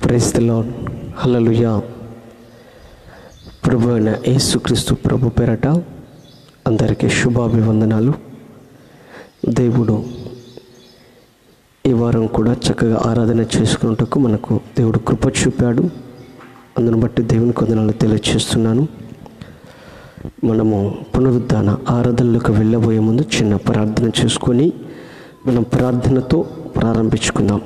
Praise the Lord. హల్లెలూయా. ప్రభు అయిన యేసుక్రీస్తు ప్రభు పేరట అందరికీ శుభాభివందనాలు. దేవుడు ఈ వారం కూడా చక్కగా ఆరాధన చేసుకున్నట్టుకు మనకు దేవుడు కృప చూపాడు. అందును బట్టి దేవునికి వందనాలు తెలియజేస్తున్నాను. మనము పునరుద్ధాన ఆరాధనలకు వెళ్ళబోయే ముందు చిన్న ప్రార్థన చేసుకొని మనం ప్రార్థనతో ప్రారంభించుకుందాం.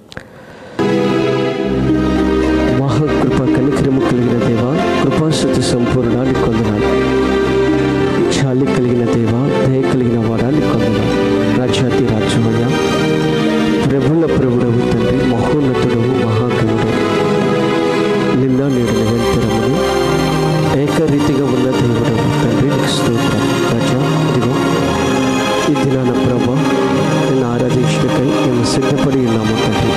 మహాకృప కనికరము కలిగిన దేవ, కృపాశక్తి సంపూర్ణాన్ని కొందనాలు. జాలి కలిగిన దేవ, దయ కలిగిన వాడాన్ని కొందనాలు. రాజ్యాతి రాజ్యమయ్య, ప్రభుల ప్రభుడవు తండ్రి, మహోన్నతుడవు, మహాగణుడు, నిన్న నేడు నిరంతరమును ఏకరీతిగా ఉన్న దేవుడవు తండ్రి, స్తోత్రం. రాజా, ఇదిగో ఈ దినాన ప్రభా నిన్ను ఆరాధించటకై మేము సిద్ధపడి ఉన్నాము తండ్రి.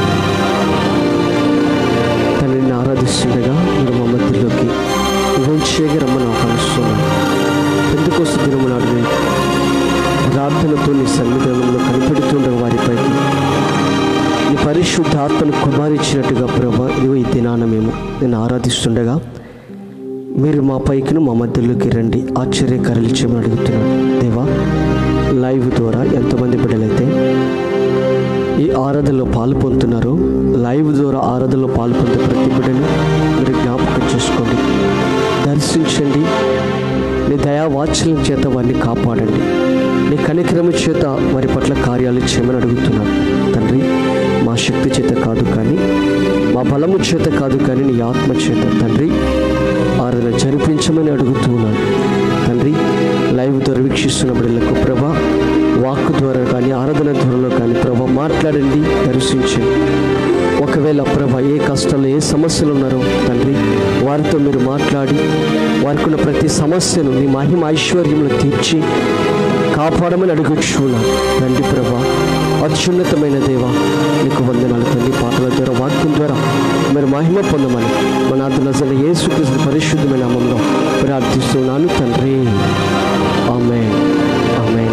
తనని ఆరాధిస్తుండగా మీరు మా మధ్యలోకి వంచేగా రమ్మని ఆహ్వానిస్తున్నాను. ఎందుకోసం దినము నాడు ప్రార్థనతో నీ సన్నిధానంలో కనిపెడుతుండగా వారిపైకి నీ పరిశుద్ధ ఆత్మను కుమారించినట్టుగా ప్రభా ఇదిగో ఈ దినాన మేము నేను ఆరాధిస్తుండగా మీరు మా పైకిను మా మధ్యలోకి రండి, ఆశ్చర్యకార్యాలు చేయమని అడుగుతున్నాను. దేవా, లైవ్ ద్వారా ఎంతమంది బిడ్డలైతే ఈ ఆరాధనలో పాలు పొందుతున్నారో, లైవ్ ద్వారా ఆరాధనలో పాలు పొందే ప్రతి బిడ్డను మీరు జ్ఞాపకం చేసుకోండి, దర్శించండి. నీ దయావాత్సల్యం చేత వారిని కాపాడండి. నీ కనికరము చేత వారి పట్ల కార్యాలు చేయమని అడుగుతున్నాను తండ్రి. మా శక్తి చేత కాదు కానీ, మా బలము చేత కాదు కానీ, నీ ఆత్మ చేత తండ్రి ఆరాధన జరిపించమని అడుగుతున్నాను తండ్రి. లైవ్ ద్వారా వీక్షిస్తున్న బిడ్డలకు ప్రభా వాక్కు ద్వారా కానీ, ఆరాధన ద్వారాలో కానీ ప్రభా మాట్లాడండి, దర్శించండి. ఒకవేళ ప్రభా ఏ కష్టాలు, ఏ సమస్యలు ఉన్నారో తండ్రి వారితో మీరు మాట్లాడి వారికి ఉన్న ప్రతి సమస్యను నీ మహిమ ఐశ్వర్యంలో తీర్చి కాపాడమని అడుగుచున్నాను రండి ప్రభా. అత్యున్నతమైన దేవ నీకు వందనాలు తండ్రి. పాటల ద్వారా, వాక్యం ద్వారా మీరు మహిమ పొందమని మన ఆదినజరైన యేసుక్రీస్తు పరిశుద్ధమైన నామములో ప్రార్థిస్తున్నాను తండ్రి. ఆమేన్, ఆమేన్.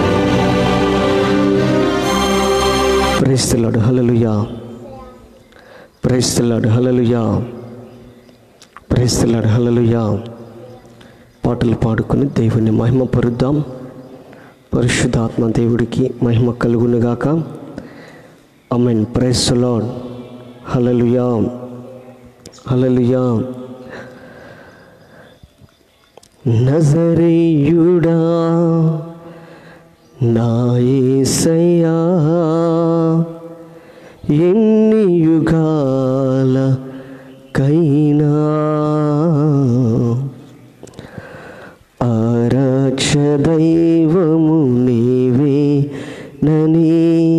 Praise the Lord. హల్లెలూయా. Praise the Lord. హల్లెలూయా. Praise the Lord. హల్లెలూయా. పాటలు పాడుకొని దేవుని మహిమ పరుద్దాం. పరిశుద్ధాత్మ దేవుడికి మహిమ కలుగునుగాక. ఆమేన్. Praise the Lord. హల్లెలూయా. హల్లెలూయా. నజరేయుడా నా యేసయ్యా, ఎన్ని యుగాలకైనా ఆరాధ్య దైవము నీవేనని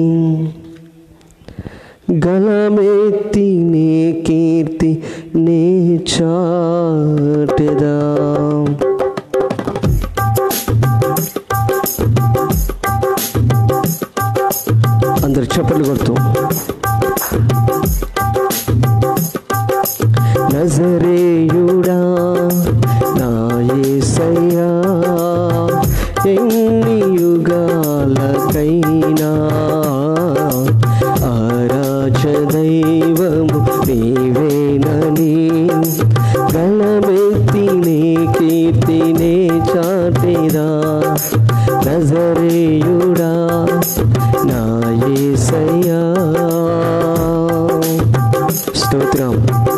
గలమెత్తి నీ కీర్తి నీ చాటెదా. అందరు చప్పట్లు కొడుతూ నజరేయుడా నా యేసయ్యా, ఎన్ని యుగాలకైనా ఆరాధ్య దైవము నీవేనని గళమెత్తి నీ కీర్తినే చాటెదా. నజరేయుడా నా యేసయ్యా. స్తోత్రం.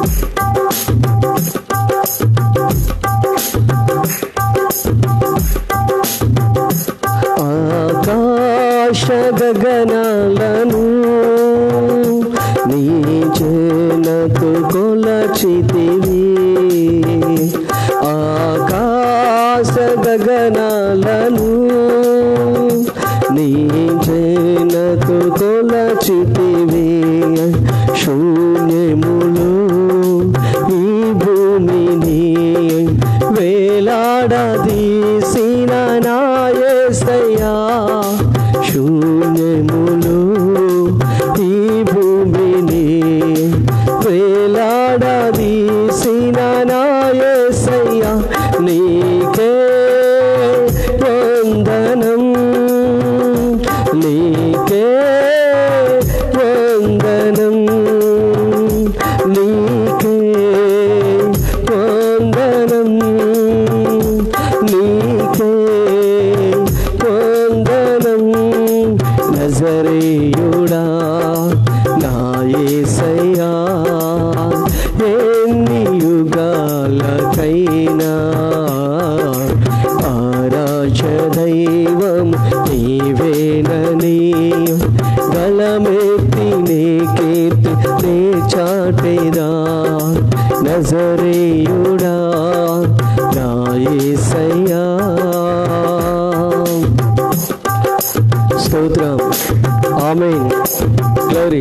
ఆకాశ గగనాలను నీ జనతో కొలచితివి, ఆకాశ గగనాలను నీ జనతో కొలచితివి. శూన్యములో ఈ భూమిని వేలాడదీసిన నా యేసయ్యా, శూన్యములో ఈ భూమిని వేలాడదీసిన నా యేసయ్యా, నీకే వందనం, నీకే వందనం. నీ కీర్తి నీ చాటేదా నజరేయుడా నా యేసయ్యా. స్తోత్రం. ఆమేన్. గ్లోరీ.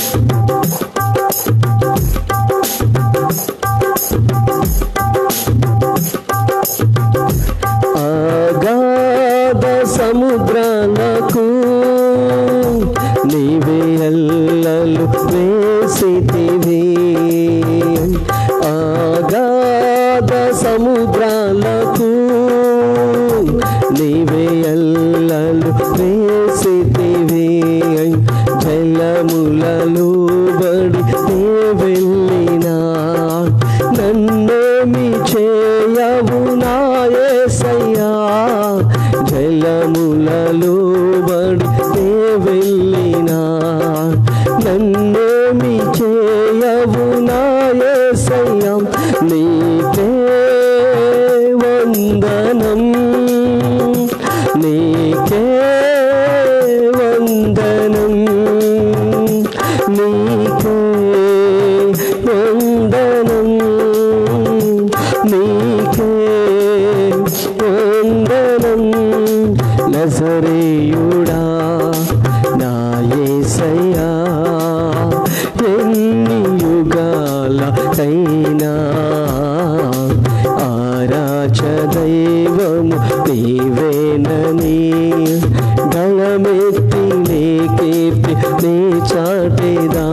అగాధ సముద్రాలకు నీవే అల్లలు వేసితివి. అగాధ సముద్రాలకు నీవే అల్లలు వేసితివి. జలములలో బడి నీ వెళ్ళినా నన్నేమి చేయవు నా యేసయ్యా. జలములలో బడి నీ వెళ్ళినా నన్నేమి చేయవు నా యేసయ్యా. నీకే వందనం, నీకే వందనం, నీకే వందనం, నీకే వందనం. నజరేయుడా నా యేసయ్యా. ఎన్ని యుగాలకైనా ఆరాధ్య దైవము నీవేనని గళమెత్తి నీ కీర్తి నీ చాటేదా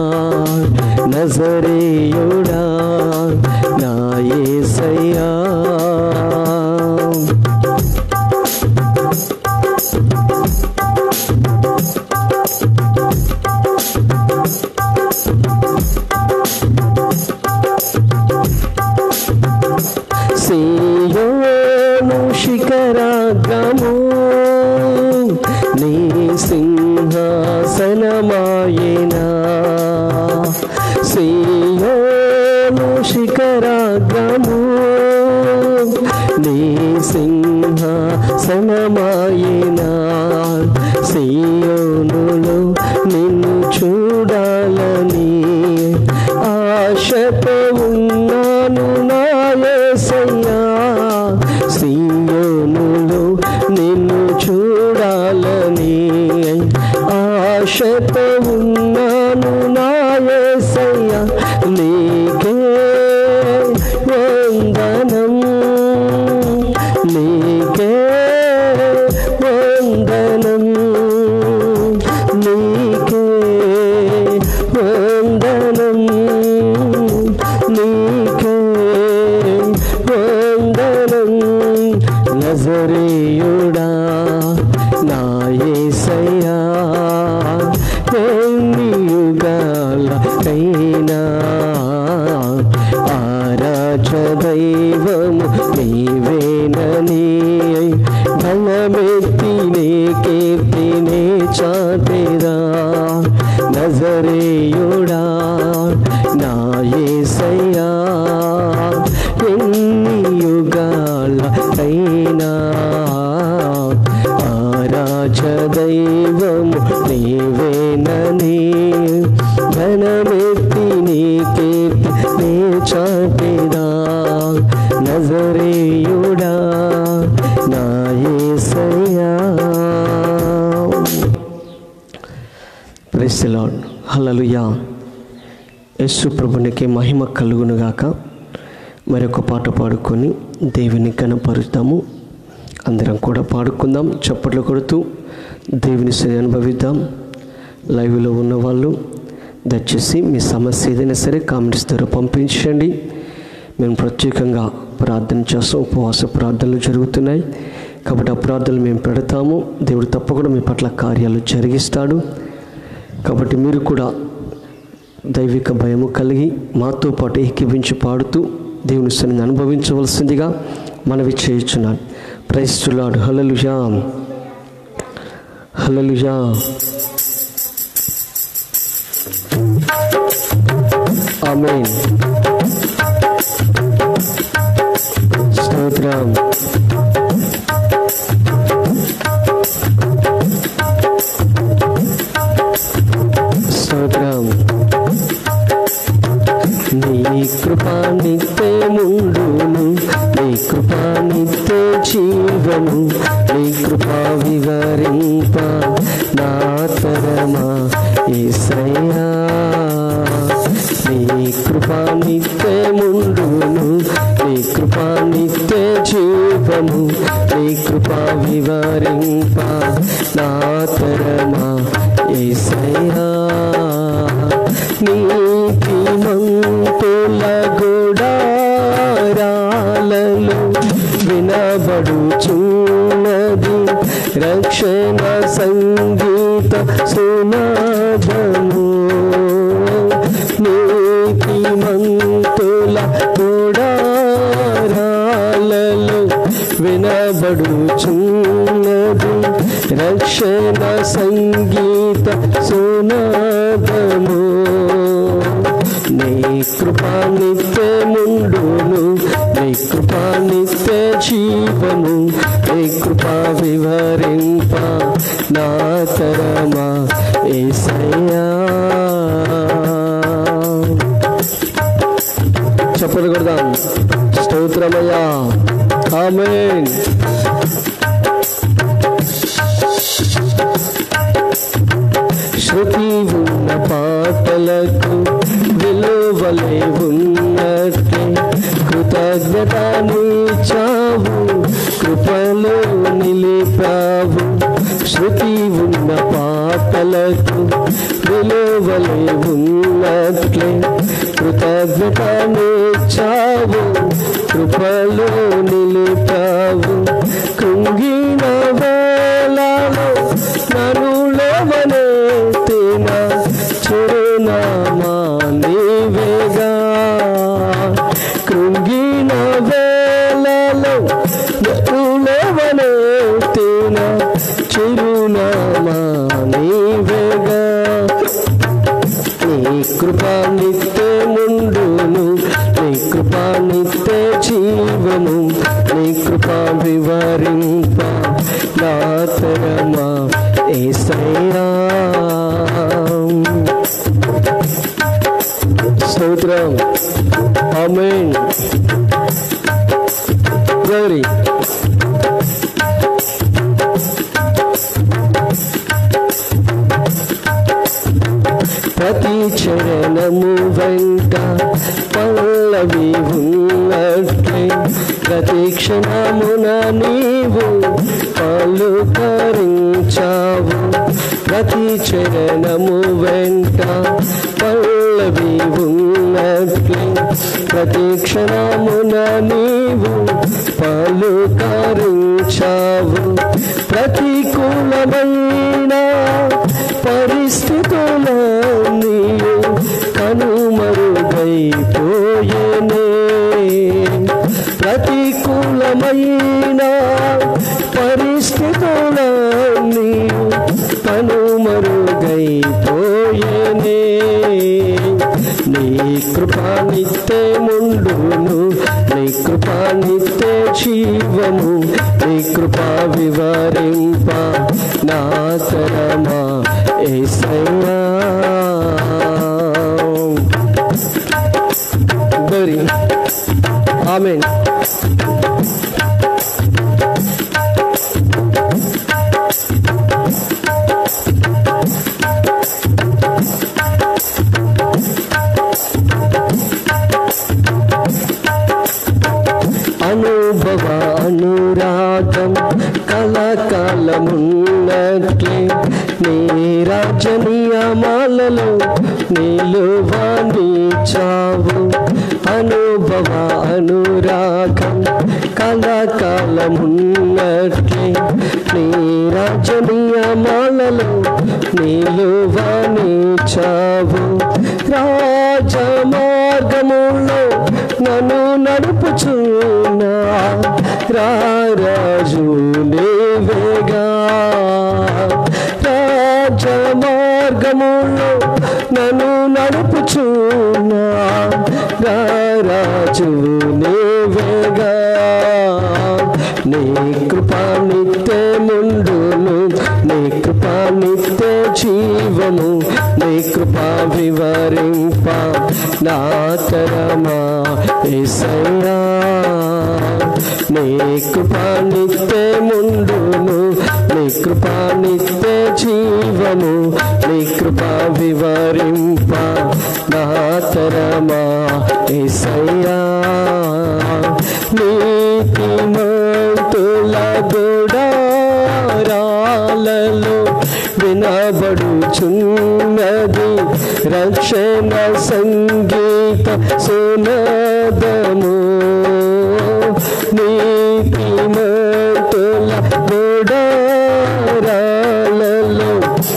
నజరేయుడా నా యేసయ్యా. సీయోను శిఖరాగ్రము నీ సింహాసనమాయేనా. సీయోను శిఖరాగ్రము నీ సింహాసనమాయేనా. సీయోనులో నిన్ను చూడాలని ఆశతో ఉన్నాను నా యేసయ్యా. సీయోనులో నిన్ను చూడాలని ఆశతో ఉన్నాను నా యేసయ్యా. నీకే వందనం, నీకే వందనం, నీకే వందనం, నీకే వందనం. నజరేయుడా నా యేసయ్యా. ఎన్ని యుగాలకైనా ఆరాధ్య దైవము నీవేనని బలమెత్తి నీ కీర్తి నీ చాటేదా నజరేయుడా నా యేసయ్యా. ఎన్ని యుగాలకైనా ఆరాధ్య దైవము నీవేనని ఘనమెత్తి నీ కీర్తి నీ చాటేదా నజరేయుడా నా యేసయ్యా. Praise the Lord. హల్లెలూయా. యేసు ప్రభునికి మహిమ కలుగునుగాక. మరొక పాట పాడుకొని దేవుని ఘనపరుద్దాము. అందరం కూడా పాడుకుందాం, చప్పట్లు కొడుతూ దేవుని సరి అనుభవిద్దాం. లైవ్లో ఉన్నవాళ్ళు దయచేసి మీ సమస్య ఏదైనా సరే కామెంట్స్ ద్వారా పంపించండి. మేము ప్రత్యేకంగా ప్రార్థన చేస్తాం. ఉపవాస ప్రార్థనలు జరుగుతున్నాయి కాబట్టి ఆ ప్రార్థనలు మేము పెడతాము. దేవుడు తప్పకుండా మీ పట్ల కార్యాలు జరిగిస్తాడు. కాబట్టి మీరు కూడా దైవిక భయము కలిగి మాతో పాటు ఏకీభించి పాడుతూ దేవుని సన్నిధిని అనుభవించవలసిందిగా మనవి చేయుచున్నాను. Praise the Lord. హల్లెలూయా, హల్లెలూయా. ఆమేన్. స్తోత్రం. స్తోత్రం. కృపా నిత్య జీవము నీ కృపా వివరింప నా తరమా యేసయ్యా నీ కృపా నిత్యముండును నీ కృపా నిత్య జీవము నీ కృపా వివరింప నా తరమా యేసయ్యా నీతిమంతుల గుడారాలలో వినబడుచున్నది రక్షణ సంగీత సునాదము నీతిమంతుల గుడారాలలో వినబడుచున్నది రక్షణ సంగీత సునాదము నీ కృపా నిత్యముండును నీ కృపా నిత్య జీవము నీ కృపా వివరింప నా తరమా యేసయ్యా చప్పట్లు కొడదాం స్తోత్రమయ్యా ఆమేన్ శృతి ఉన్న పాటలకు విలువలే ఉన్నట్లే కృతజ్ఞతనిచ్చావు కృపలో నిలిపావు శృతి ఉన్న పాటలకు విలువలే ఉన్నట్లే కృతజ్ఞతనిచ్చావు కృపలో నిలిపావు కృంగిన వేళలో నన్ను లేవనెత్తిన చిరునామా నీవేగా కృంగిన వేళలో నన్ను లేవనెత్తిన చిరునామా నీవేగా నీ కృపా నిత్యముండును నీ కృపా నిత్య జీవము నీ కృపా వివరింప నా తరమా యేసయ్యా స్తోత్రం ఆమేన్ గౌరీ ప్రతి చరణము వెంట పల్లవి ఉన్నట్లే ప్రతి క్షణమున నీవు పలుకరించావు ప్రతి చరణము వెంట పల్లవి ఉన్నట్లే ప్రతి క్షణమున నీవు పలుకరించావు ప్రతికూలమైన పరిస్థితుల నీవు కనుమరుగైపోయేనే ప్రతికూలమైన పరిస్థితుల నీవు కనుమరుగైపోయేనే నీ కృపా నిత్యముండును నీ కృపా నిత్య జీవము నీ కృపా వివరింప నా తరమా యేసయ్యా గౌరీ ఆమేన్ అనుభవ అనురాగం కలకాలమున్నట్లే నీ రాజ్య నియమాలలో నిలువనిచ్చావు అనుభవ అనురాగం కలకాలమున్నట్లే నీ రాజ్య నియమాలలో నిలువనిచ్చావు రాజమార్గములో నన్ను నడుపుచున్నా రాజు నీవేగా రాజమార్గములో నన్ను నడుపుచున్నా రాజు నీవేగా నీ కృపా నిత్యముండును నీ కృపా నిత్య జీవము నీ కృపా వివరింప నా తరమా యేసయ్యా నీ కృపా నిత్యముండును, నీ కృపా నిత్య జీవము, నీ కృపా వివరింప నా తరమా యేసయ్యా. నీతిమంతుల గుడారాలలో వినబడుచున్నది రక్షణ సంగీత సునాదము. నీతిమంతుల గుడారాలలో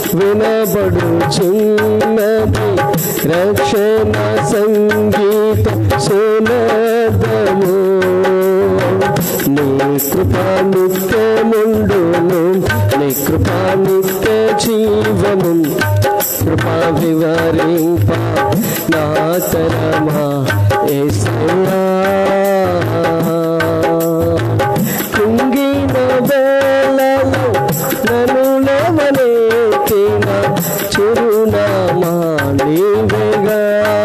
వినబడుచున్నది రక్షణ సంగీత సునాదము. నీ కృపా నిత్యముండును, నీ కృపా నిత్య జీవము, కృపా వివరింప నా తరమా యేసయ్యా. కృంగిన వేళలో నన్ను లేవనెత్తిన చిరునామా నీవేగా.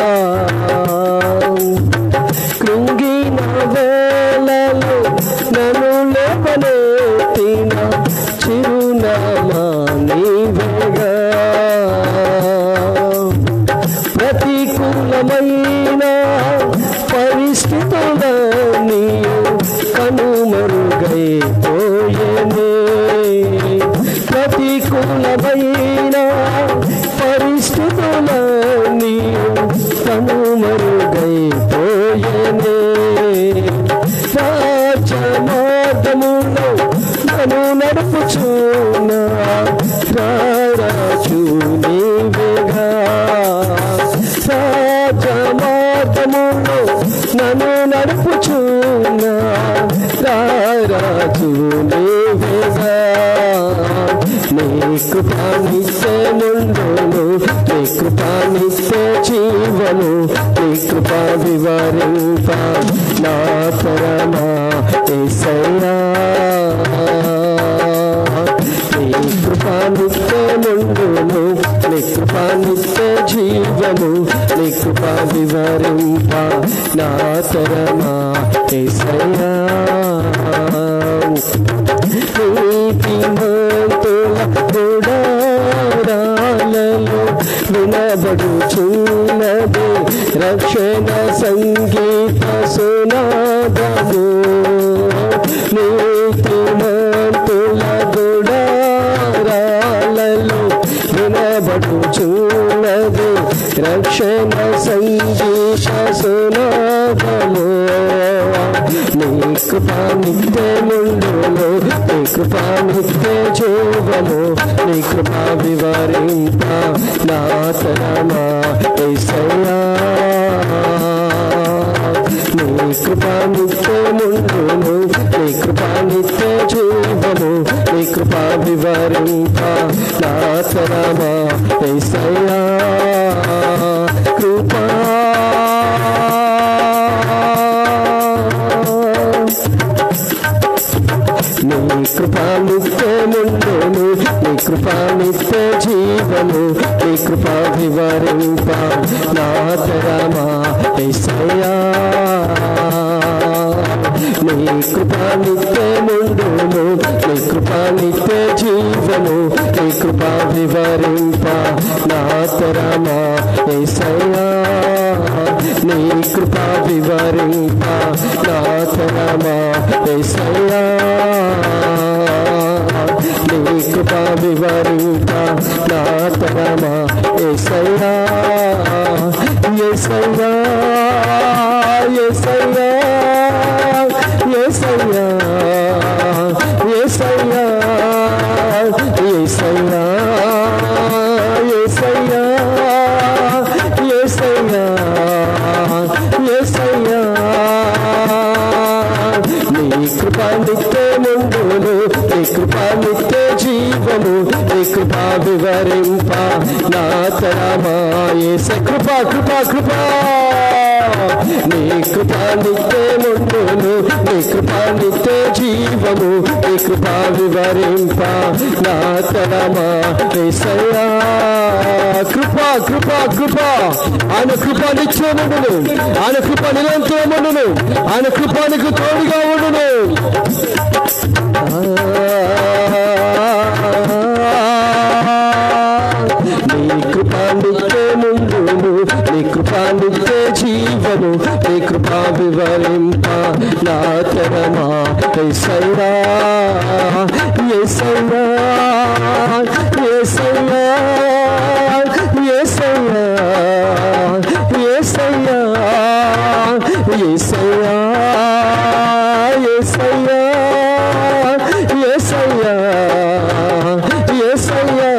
కృంగిన వేళలో నన్ను లేవనెత్తిన చిరునామా నీవేగా. ప్రతికూలమైన పరిస్థితులన్నీ కనుమరుగైపోయేనే. ప్రతికూలమైన పరిస్థితులన్నీ కనుమరుగైపోయేనే. రాజమార్గములో నన్ను నడుపుచున్నా రారాజు నీవేగా. రాజమార్గములో నన్ను నడుపుచున్నా రారాజు నీవేగా. నీ కృపా నిత్యముండును, నీ కృపా నిత్య జీవము, నీ కృపా వివరింప నా తరమా యేసయ్యా. నీ కృపా నిత్యముండును, నీ కృపా నిత్య జీవము, నీ కృపా వివరింప నా తరమా యేసయ్యా. నీతిమంతుల గుడారాలలో వినబడుచున్నది రక్షణ సంగీత సునాదము. నీతిమంతుల గుడారాలలో వినబడుచున్నది రక్షణ సంగీత సునాదము. నీ కృపా నిత్యముండును, నీ కృపా నిత్య జీవము, నీ కృపా వివరింప నా తరమా యేసయ్యా. నీ కృపా నిత్యముండును, నీ కృపా నిత్య జీవము, నీ కృపా వివరింప నా తరమా యేసయ్యా. కృపా నీ కృపా నిత్యముండును, నీ కృపా నిత్య జీవము, నీ కృపా వివరింప నా తరమా యేసయ్యా. నీ కృపా నిత్యముండును, నీ కృపా నిత్య జీవము, నీ కృపా వివరింప నా తరమా యేసయ్యా. నీ కృపా వివరింప నా తరమా యేసయ్యా. నీ కృపా వివరింప నా తరమా యేసయ్యా. యేసయ్యా యేసయ్యా యేసయ్యా యేసయ్యా యేసయ్యా యేసయ్యా యేసయ్యా యేసయ్యా. నీ కృపా నిత్యముండును, నీ కృపా నిత్య జీవము, నీ కృపా వివరింప నా తరమా యేసయ్యా. కృపా కృపా కృపా నీ కృపా నిత్యముండును, నీ కృపా నిత్య జీవము, నీ కృపా వివరింప నా తరమా యేసయ్యా. కృప కృప కృప, ఆయన కృప నిత్యముండును, ఆయన కృప నిరంతరముండును, ఆయన కృప నీకు తోడుగా ఉండును. నీ కృపా నిత్యముండును, నీ కృపా నిత్య జీవము, నీ కృపా వివరింప నా తరమా యేసయ్యా. యేసయ్యా యేసయ్యా యేసయ్యా యేసయ్యా యేసయ్యా యేసయ్యా యేసయ్యా యేసయ్యా.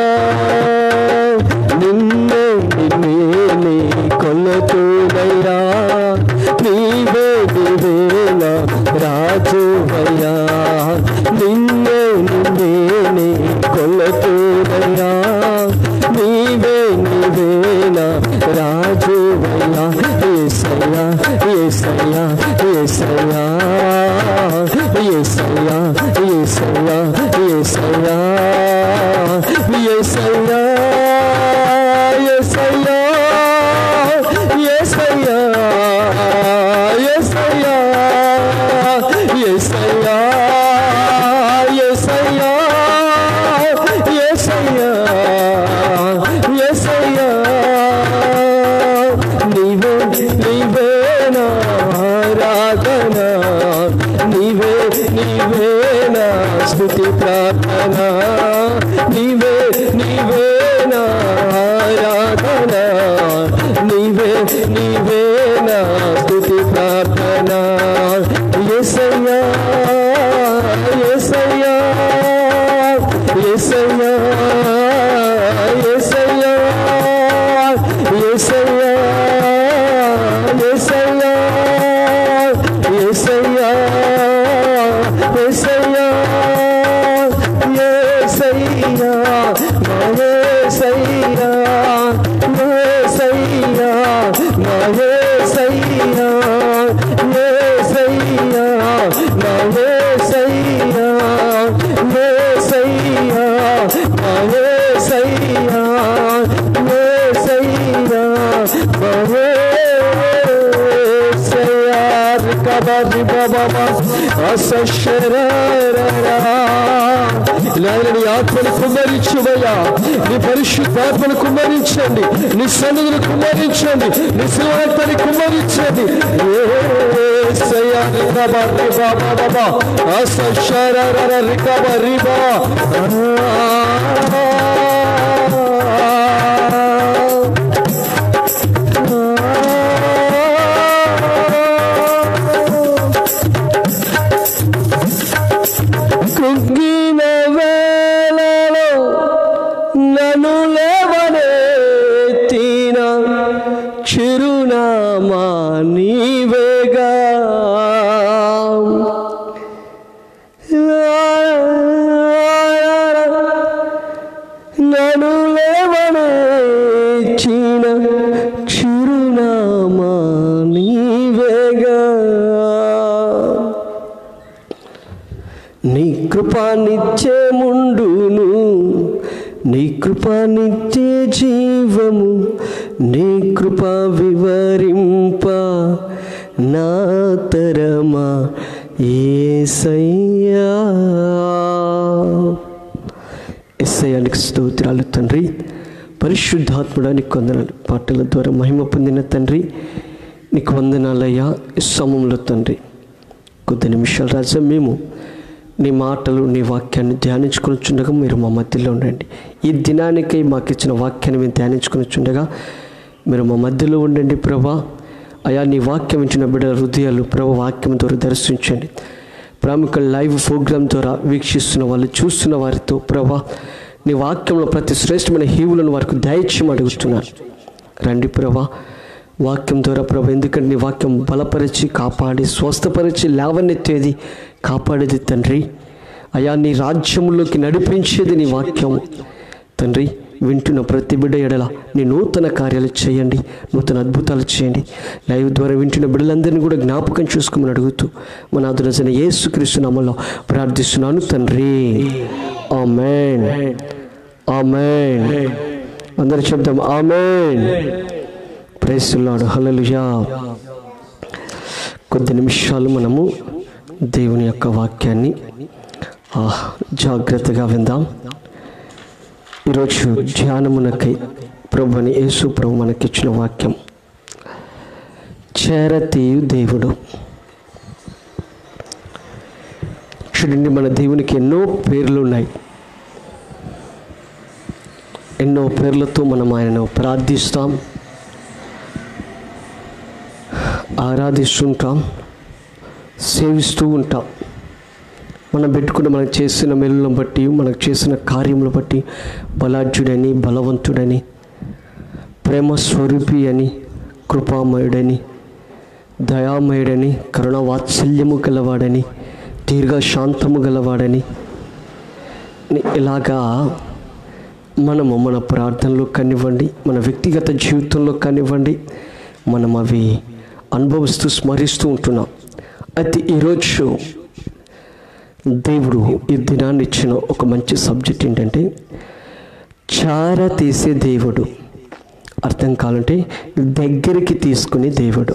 నిన్నే నిన్నే కొలతునయ్యా, నీవే నీవేన రాజువయ్యా. నిన్నే నిన్నే కొలతునయ్యా, నీవే నీవేన రాజువయ్యా. యేసయ్యా యేసయ్యా యేసయ్యా యేసయ్యా యేసయ్యా యేసయ్యా యేసయ్యా యేసయ్యా యేసయ్యా యేసయ్యా యేసయ్యా యేసయ్యా యేసయ్యా యేసయ్యా. నీవే నీవే నా ఆరాధన, నీవే నీవే నా స్తుతి ప్రార్థన, నీవే నీవే నా ఆరాధన, నీవే నీవే నా స్తుతి ప్రార్థన. యేసయ్యా యేసయ్యా యేసయ్యా యేసయ్యా యేసయ్యా యేసయ్యా యేసయ్యా యేసయ్యా యేసయ్యా యేసయ్యా యేసయ్యా యేసయ్యా యేసయ్యా యేసయ్యా యేసయ్యా యేసయ్యా యేసయ్యా యేసయ్యా. రికబరి బాబా అసశరరా, నీ ఆత్మను కుమ్మరించువయ్యా, నీ పరిశుద్ధాత్మను కుమ్మరించండి, నీ సన్నిధిని కుమ్మరించండి, నీ శివాత్మని కుమ్మరించండి. యేసయ్యా రికబరి బాబా అసశరరా రికబరి బాబా. కుంగిన వేళలో నన్ను లేవనెత్తిన చిరునామా నీవేగా. నన్ను లేవనెత్తిన చిరునామా నీవేగా. నీ కృపా నిత్యముండును, నీ కృపా నిత్య జీవము, నీ కృపా వివరింప నా తరమా యేసయ్యా. యేసయ్యానికి స్తోత్రాలు తండ్రి. పరిశుద్ధాత్ముడానికి వందనాలు. పాటల ద్వారా మహిమ పొందిన తండ్రి నీకు వందనాలయ్యా. ఈ సమయంలో తండ్రి కొద్ది నిమిషాలు రాజా మేము నీ మాటలు నీ వాక్యాన్ని ధ్యానించుకొని చుండగా మీరు మా మధ్యలో ఉండండి. ఈ దినానికై మాకు ఇచ్చిన వాక్యాన్ని మేము ధ్యానించుకొని చుండగా మీరు మా మధ్యలో ఉండండి ప్రభా. అయా నీ వాక్యం ఇచ్చిన బిడ్డల హృదయాలు ప్రభా వాక్యం ద్వారా దర్శించండి. ప్రాముఖ్య లైవ్ ప్రోగ్రాం ద్వారా వీక్షిస్తున్న వాళ్ళు చూస్తున్న వారితో ప్రభా నీ వాక్యంలో ప్రతి శ్రేష్టమైన హీవులను వారికి దయచేయమని అడుగుతున్నారు. రండి ప్రభా వాక్యం ద్వారా ప్రభా, ఎందుకంటే నీ వాక్యం బలపరిచి కాపాడి స్వస్థపరిచి లేవనెత్తేది కాపాడేది తండ్రి. అయా నీ రాజ్యంలోకి నడిపించేది నీ వాక్యం తండ్రి. వింటున్న ప్రతి బిడ్డ ఎడల నీ నూతన కార్యాలు చేయండి, నూతన అద్భుతాలు చేయండి. లైవ్ ద్వారా వింటున్న బిడ్డలందరినీ కూడా జ్ఞాపకం చేసుకోమని అడుగుతూ మన నాథుడైన యేసుక్రీస్తు నామములో ప్రార్థిస్తున్నాను తండ్రి. ఆమేన్, ఆమేన్. అందరూ చెప్దాం ఆమేన్. ప్రైజ్ ది లార్డ్, హల్లెలూయా. కొద్ది నిమిషాలు మనము దేవుని యొక్క వాక్యాన్ని జాగ్రత్తగా విందాం. ఈరోజు ధ్యానమునకై ప్రభుని యేసు ప్రభు మనకిచ్చిన వాక్యం, చేరతీయు దేవుడు. చూడండి, మన దేవునికి ఎన్నో పేర్లు ఉన్నాయి. ఎన్నో పేర్లతో మనం ఆయనను ప్రార్థిస్తాం, ఆరాధిస్తుంటాం, సేవిస్తూ ఉంటాం. మనం పెట్టుకున్న మనకు చేసిన మేలులను బట్టి, మనకు చేసిన కార్యములు బట్టి బలాఢ్యుడని, బలవంతుడని, ప్రేమ స్వరూపి అని, కృపామయుడని, దయామయుడని, కరుణావాత్సల్యము గలవాడని, దీర్ఘశాంతము గలవాడని, ఇలాగా మనము మన ప్రార్థనలో కానివ్వండి, మన వ్యక్తిగత జీవితంలో కానివ్వండి, మనం అవి అనుభవిస్తూ స్మరిస్తూ ఉంటున్నాం. అయితే ఈరోజు దేవుడు ఈ దినాన్ని ఇచ్చిన ఒక మంచి సబ్జెక్ట్ ఏంటంటే చేరతీసే దేవుడు. అర్థం కావాలంటే దగ్గరికి తీసుకునే దేవుడు,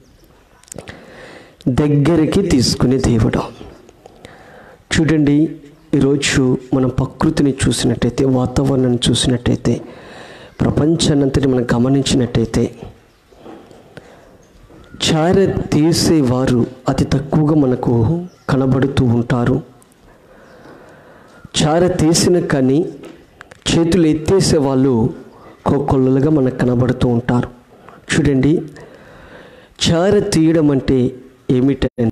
దగ్గరికి తీసుకునే దేవుడు. చూడండి, ఈరోజు మనం ప్రకృతిని చూసినట్టయితే, వాతావరణాన్ని చూసినట్టయితే, ప్రపంచాన్నంతటి మనం గమనించినట్టయితే చేర తీసేవారు అతి తక్కువగా మనకు కనబడుతూ ఉంటారు. చేర తీసిన కానీ చేతులు ఎత్తేసే వాళ్ళు కొల్లులుగా మనకు కనబడుతూ ఉంటారు. చూడండి, చేర తీయడం అంటే ఏమిటంటే,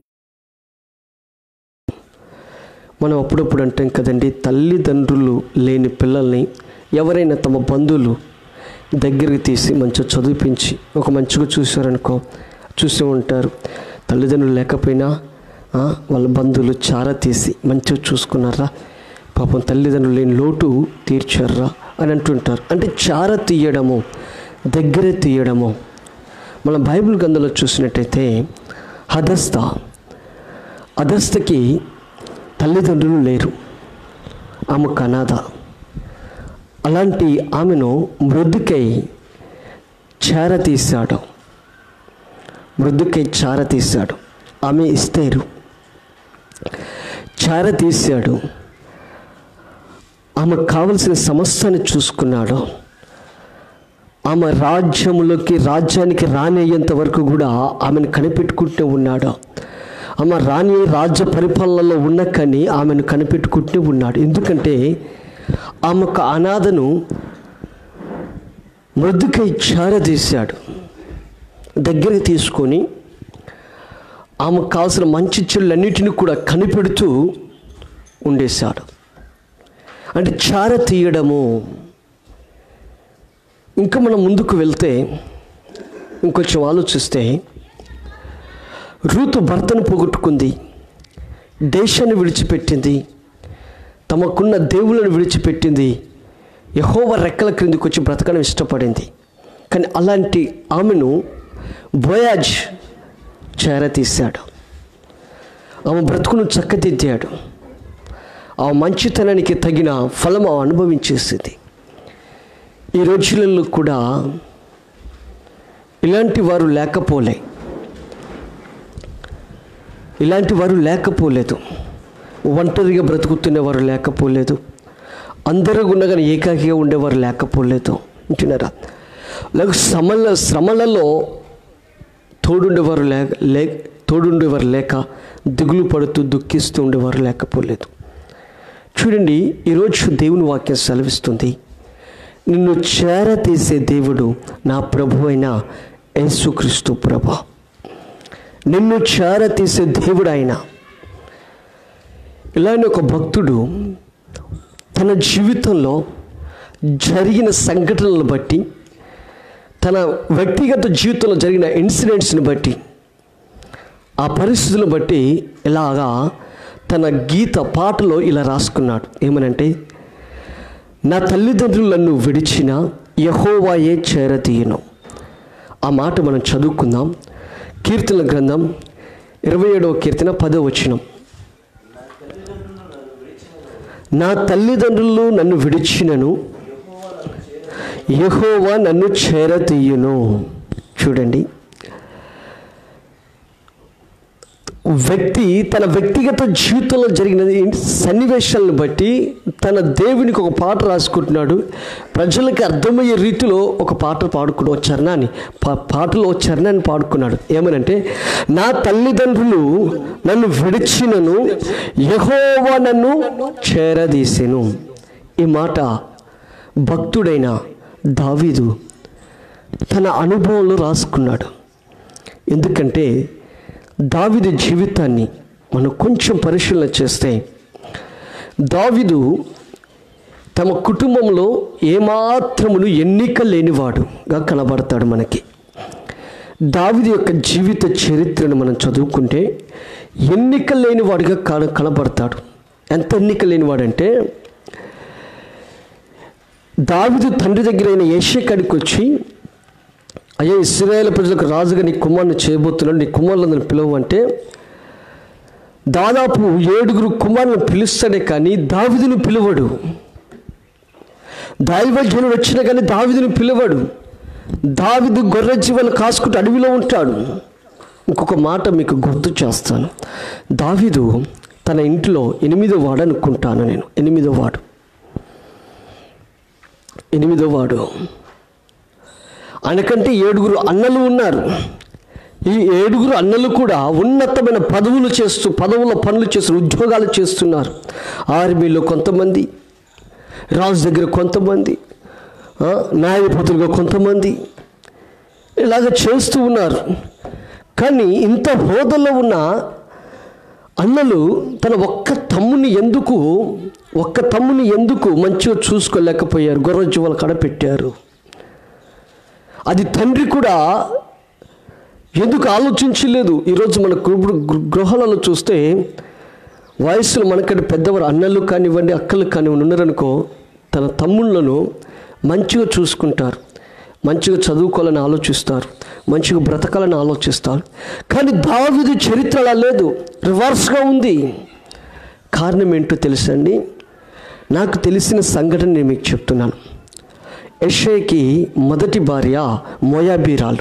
మనం అప్పుడప్పుడు అంటాం కదండి, తల్లిదండ్రులు లేని పిల్లల్ని ఎవరైనా తమ బంధువులు దగ్గరికి తీసి మంచిగా చదివించి ఒక మంచిగా చూశారనుకో, చూస్తూ ఉంటారు. తల్లిదండ్రులు లేకపోయినా వాళ్ళ బంధువులు చార తీసి మంచిగా చూసుకున్నారా, పాపం తల్లిదండ్రులు లేని లోటు తీర్చారా అని అంటుంటారు. అంటే చార తీయడము, దగ్గర తీయడము. మన బైబిల్ గ్రంథంలో చూసినట్టయితే హదస్తకి తల్లిదండ్రులు లేరు, ఆమె అనాథ. అలాంటి ఆమెను మృదుకై చార తీశాడు, మృదుకై చార తీశాడు. ఆమె ఇస్తేరు చార తీశాడు. ఆమెకు కావలసిన సమస్తాన్ని చూసుకున్నాడు. ఆమె రాజ్యానికి రానేంత వరకు కూడా ఆమెను కనిపెట్టుకుంటూ ఉన్నాడు. ఆమె రాజ్య పరిపాలనలో ఉన్న కానీ ఆమెను కనిపెట్టుకుంటూ ఉన్నాడు. ఎందుకంటే ఆమెకు అనాథను మృదుకై చార తీశాడు, దగ్గరికి తీసుకొని ఆమెకు కావాల్సిన మంచి చెడులన్నిటిని కూడా కనిపెడుతూ ఉండేశాడు. అంటే చార తీయడము. ఇంకా మనం ముందుకు వెళ్తే ఇంకొంచెం ఆలోచిస్తే, రూతు భర్తను పోగొట్టుకుంది, దేశాన్ని విడిచిపెట్టింది, తమకున్న దేవుళ్ళను విడిచిపెట్టింది, యెహోవా రెక్కల క్రిందికి వచ్చి బ్రతకడం ఇష్టపడింది. కానీ అలాంటి ఆమెను బోయాజ్ చేర తీశాడు, ఆమె బ్రతుకును చక్కదిద్దాడు. ఆ మంచితనానికి తగిన ఫలం అనుభవించేసింది. ఈ రోజులలో కూడా ఇలాంటి వారు లేకపోలేదు. ఒంటరిగా బ్రతుకుతున్నవారు లేకపోలేదు, అందరూ ఉండగానే ఏకాకిగా ఉండేవారు లేకపోలేదు. అంటున్నారా? లేక శ్రమలలో తోడుండేవారు లేక దిగులు పడుతూ దుఃఖిస్తూ ఉండేవారు లేకపోలేదు. చూడండి, ఈరోజు దేవుని వాక్యం సెలవిస్తుంది, నిన్ను చేర తీసే దేవుడు నా ప్రభు అయిన యేసుక్రీస్తు ప్రభు. నిన్ను చేర తీసే దేవుడు ఆయన. ఇలాంటి ఒక భక్తుడు తన జీవితంలో జరిగిన సంఘటనలను బట్టి, తన వ్యక్తిగత జీవితంలో జరిగిన ఇన్సిడెంట్స్ని బట్టి, ఆ పరిస్థితులను బట్టి ఇలాగా తన గీత పాటలో ఇలా రాసుకున్నాడు. ఏమనంటే, నా తల్లిదండ్రులు నన్ను విడిచిన యెహోవాయే చేరతీయును. ఆ మాట మనం చదువుకుందాం. కీర్తనల గ్రంథం 27వ కీర్తన 10వ వచనం. నా తల్లిదండ్రులు నన్ను విడిచినను యెహోవా నన్ను చేరతీయును. చూడండి, వ్యక్తి తన వ్యక్తిగత జీవితంలో జరిగిన సన్నివేశాలను బట్టి తన దేవునికి ఒక పాట రాసుకుంటున్నాడు. ప్రజలకు అర్థమయ్యే రీతిలో ఒక పాట పాడుకుని చరణాన్ని పాటలో చరణాన్ని పాడుకున్నాడు. ఏమనంటే, నా తల్లిదండ్రులు నన్ను విడిచినను యెహోవా నన్ను చేరదీసెను. ఈ మాట భక్తుడైన దావీదు తన అనుభవంలో రాసుకున్నాడు. ఎందుకంటే దావీదు జీవితాన్ని మనం కొంచెం పరిశీలన చేస్తే, దావీదు తమ కుటుంబంలో ఏమాత్రమును ఎన్నిక లేనివాడుగా కనబడతాడు మనకి. దావీదు యొక్క జీవిత చరిత్రను మనం చదువుకుంటే ఎన్నిక లేనివాడుగా కనబడతాడు. ఎంత ఎన్నిక లేనివాడంటే, దావీదు తండ్రి దగ్గరైన యెషయా కాడికి వచ్చి, అయ్యా ఇశ్రాయేలు ప్రజలకు రాజుగా నీ కుమారుని చేయబోతున్నాడు, నీ కుమారులను పిలవంటే దాదాపు 7 కుమారులను పిలుస్తాడే కానీ దావీదుని పిలువడు. దైవజనుడు వచ్చినా కానీ దావీదుని పిలువడు. దావీదు గొర్రె జీవాలను కాసుకుంటూ అడవిలో ఉంటాడు. ఇంకొక మాట మీకు గుర్తు చేస్తాను. దావీదు తన ఇంట్లో 8వ వాడు అనుకుంటాను నేను. 8వ వాడు. ఆయనకంటే 7 అన్నలు ఉన్నారు. ఈ 7 అన్నలు కూడా ఉన్నతమైన పదవుల పనులు చేస్తూ ఉద్యోగాలు చేస్తున్నారు. ఆర్మీలో కొంతమంది, రాజు దగ్గర కొంతమంది, న్యాయపతులుగా కొంతమంది ఇలాగ చేస్తూ ఉన్నారు. కానీ ఇంత హోదాలో ఉన్న అన్నలు తన ఒక్క తమ్ముని ఎందుకు మంచిగా చూసుకోలేకపోయారు? గొర్రె జీవాల కాడ పెట్టారు. అది తండ్రి కూడా ఎందుకు ఆలోచించలేదు? ఈరోజు మన గృహాలలో చూస్తే వయసులో మనకంటే పెద్దవారు అన్నలు కానివ్వండి, అక్కలు కానివ్వండి ఉన్నారనుకో, తన తమ్ముళ్ళను మంచిగా చూసుకుంటారు, మంచిగా చదువుకోవాలని ఆలోచిస్తారు, మంచిగా బ్రతకాలని ఆలోచిస్తారు. కానీ దావీదు చరిత్ర అలా లేదు, రివర్స్గా ఉంది. కారణం ఏంటో తెలుసండి? నాకు తెలిసిన సంఘటన నేను మీకు చెప్తున్నాను. యెషయాకి మొదటి భార్య మోయాబీరాలు.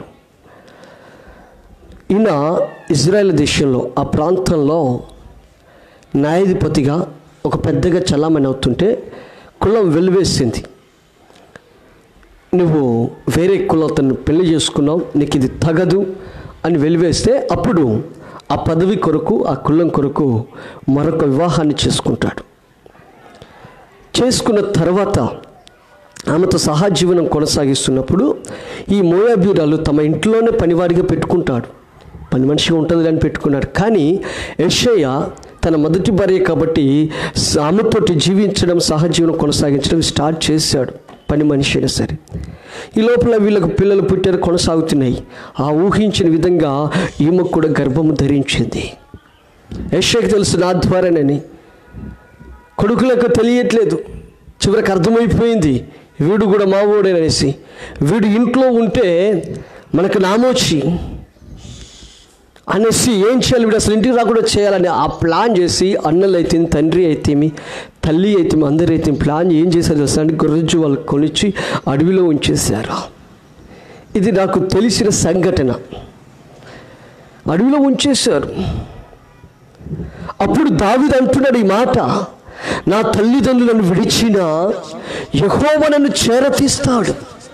ఈయన ఇజ్రాయెల్ దేశంలో ఆ ప్రాంతంలో న్యాయాధిపతిగా ఒక పెద్దగా చలామణి అవుతుంటే కులం వెలివేసింది. నువ్వు వేరే కులతను పెళ్లి చేసుకున్నావు, నీకు ఇది తగదు అని వెలివేస్తే అప్పుడు ఆ పదవి కొరకు, ఆ కులం కొరకు మరొక వివాహాన్ని చేసుకుంటాడు. చేసుకున్న తర్వాత ఆమెతో సహజీవనం కొనసాగిస్తున్నప్పుడు ఈ మోయాబీరాలు తమ ఇంట్లోనే పనివాడిగా పెట్టుకుంటాడు. పని మనిషిగా ఉంటుంది అని పెట్టుకున్నాడు. కానీ యెషయా తన మొదటి భార్య కాబట్టి ఆమెతోటి జీవించడం, సహజీవనం కొనసాగించడం స్టార్ట్ చేశాడు, పని మనిషి అయినా సరే. ఈ లోపల వీళ్ళకు పిల్లలు పుట్టారు, కొనసాగుతున్నాయి. ఆ ఊహించిన విధంగా ఈమెకు కూడా గర్భము ధరించింది. యెషయాకి తెలుసు నా ద్వారానని, కొడుకులకు తెలియట్లేదు. చివరికి అర్థమైపోయింది, వీడు కూడా మావోడేననేసి. వీడు ఇంట్లో ఉంటే మనకు నామోచి అనేసి ఏం చేయాలి, వీడు అసలు ఇంటికి రాకుండా చేయాలని ఆ ప్లాన్ చేసి అన్నలు అయితే, తండ్రి అయితేమి, తల్లి అయితే, అందరైతే ప్లాన్ ఏం చేశారు తెలుసా అంటే, గొర్రెజు వాళ్ళు కొనిచ్చి అడవిలో ఉంచేశారు. ఇది నాకు తెలిసిన సంఘటన. అడవిలో ఉంచేశారు. అప్పుడు దావీదు అంటున్నాడు ఈ మాట, నా తల్లిదండ్రులను విడిచిన యెహోవా నన్ను చేరతీస్తాడు,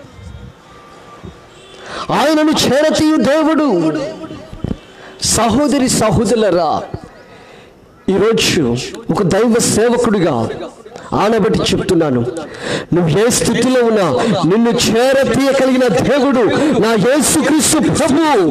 ఆయనను చేరతీయు దేవుడు. సహోదరి సహోదరులారా, ఈరోజు ఒక దైవ సేవకుడిగా ఆనబట్టి చెప్తున్నాను, నువ్వు ఏ స్థితిలో ఉన్నా నిన్ను చేరతీయగలిగిన దేవుడు నా యేసుక్రీస్తు ప్రభువు.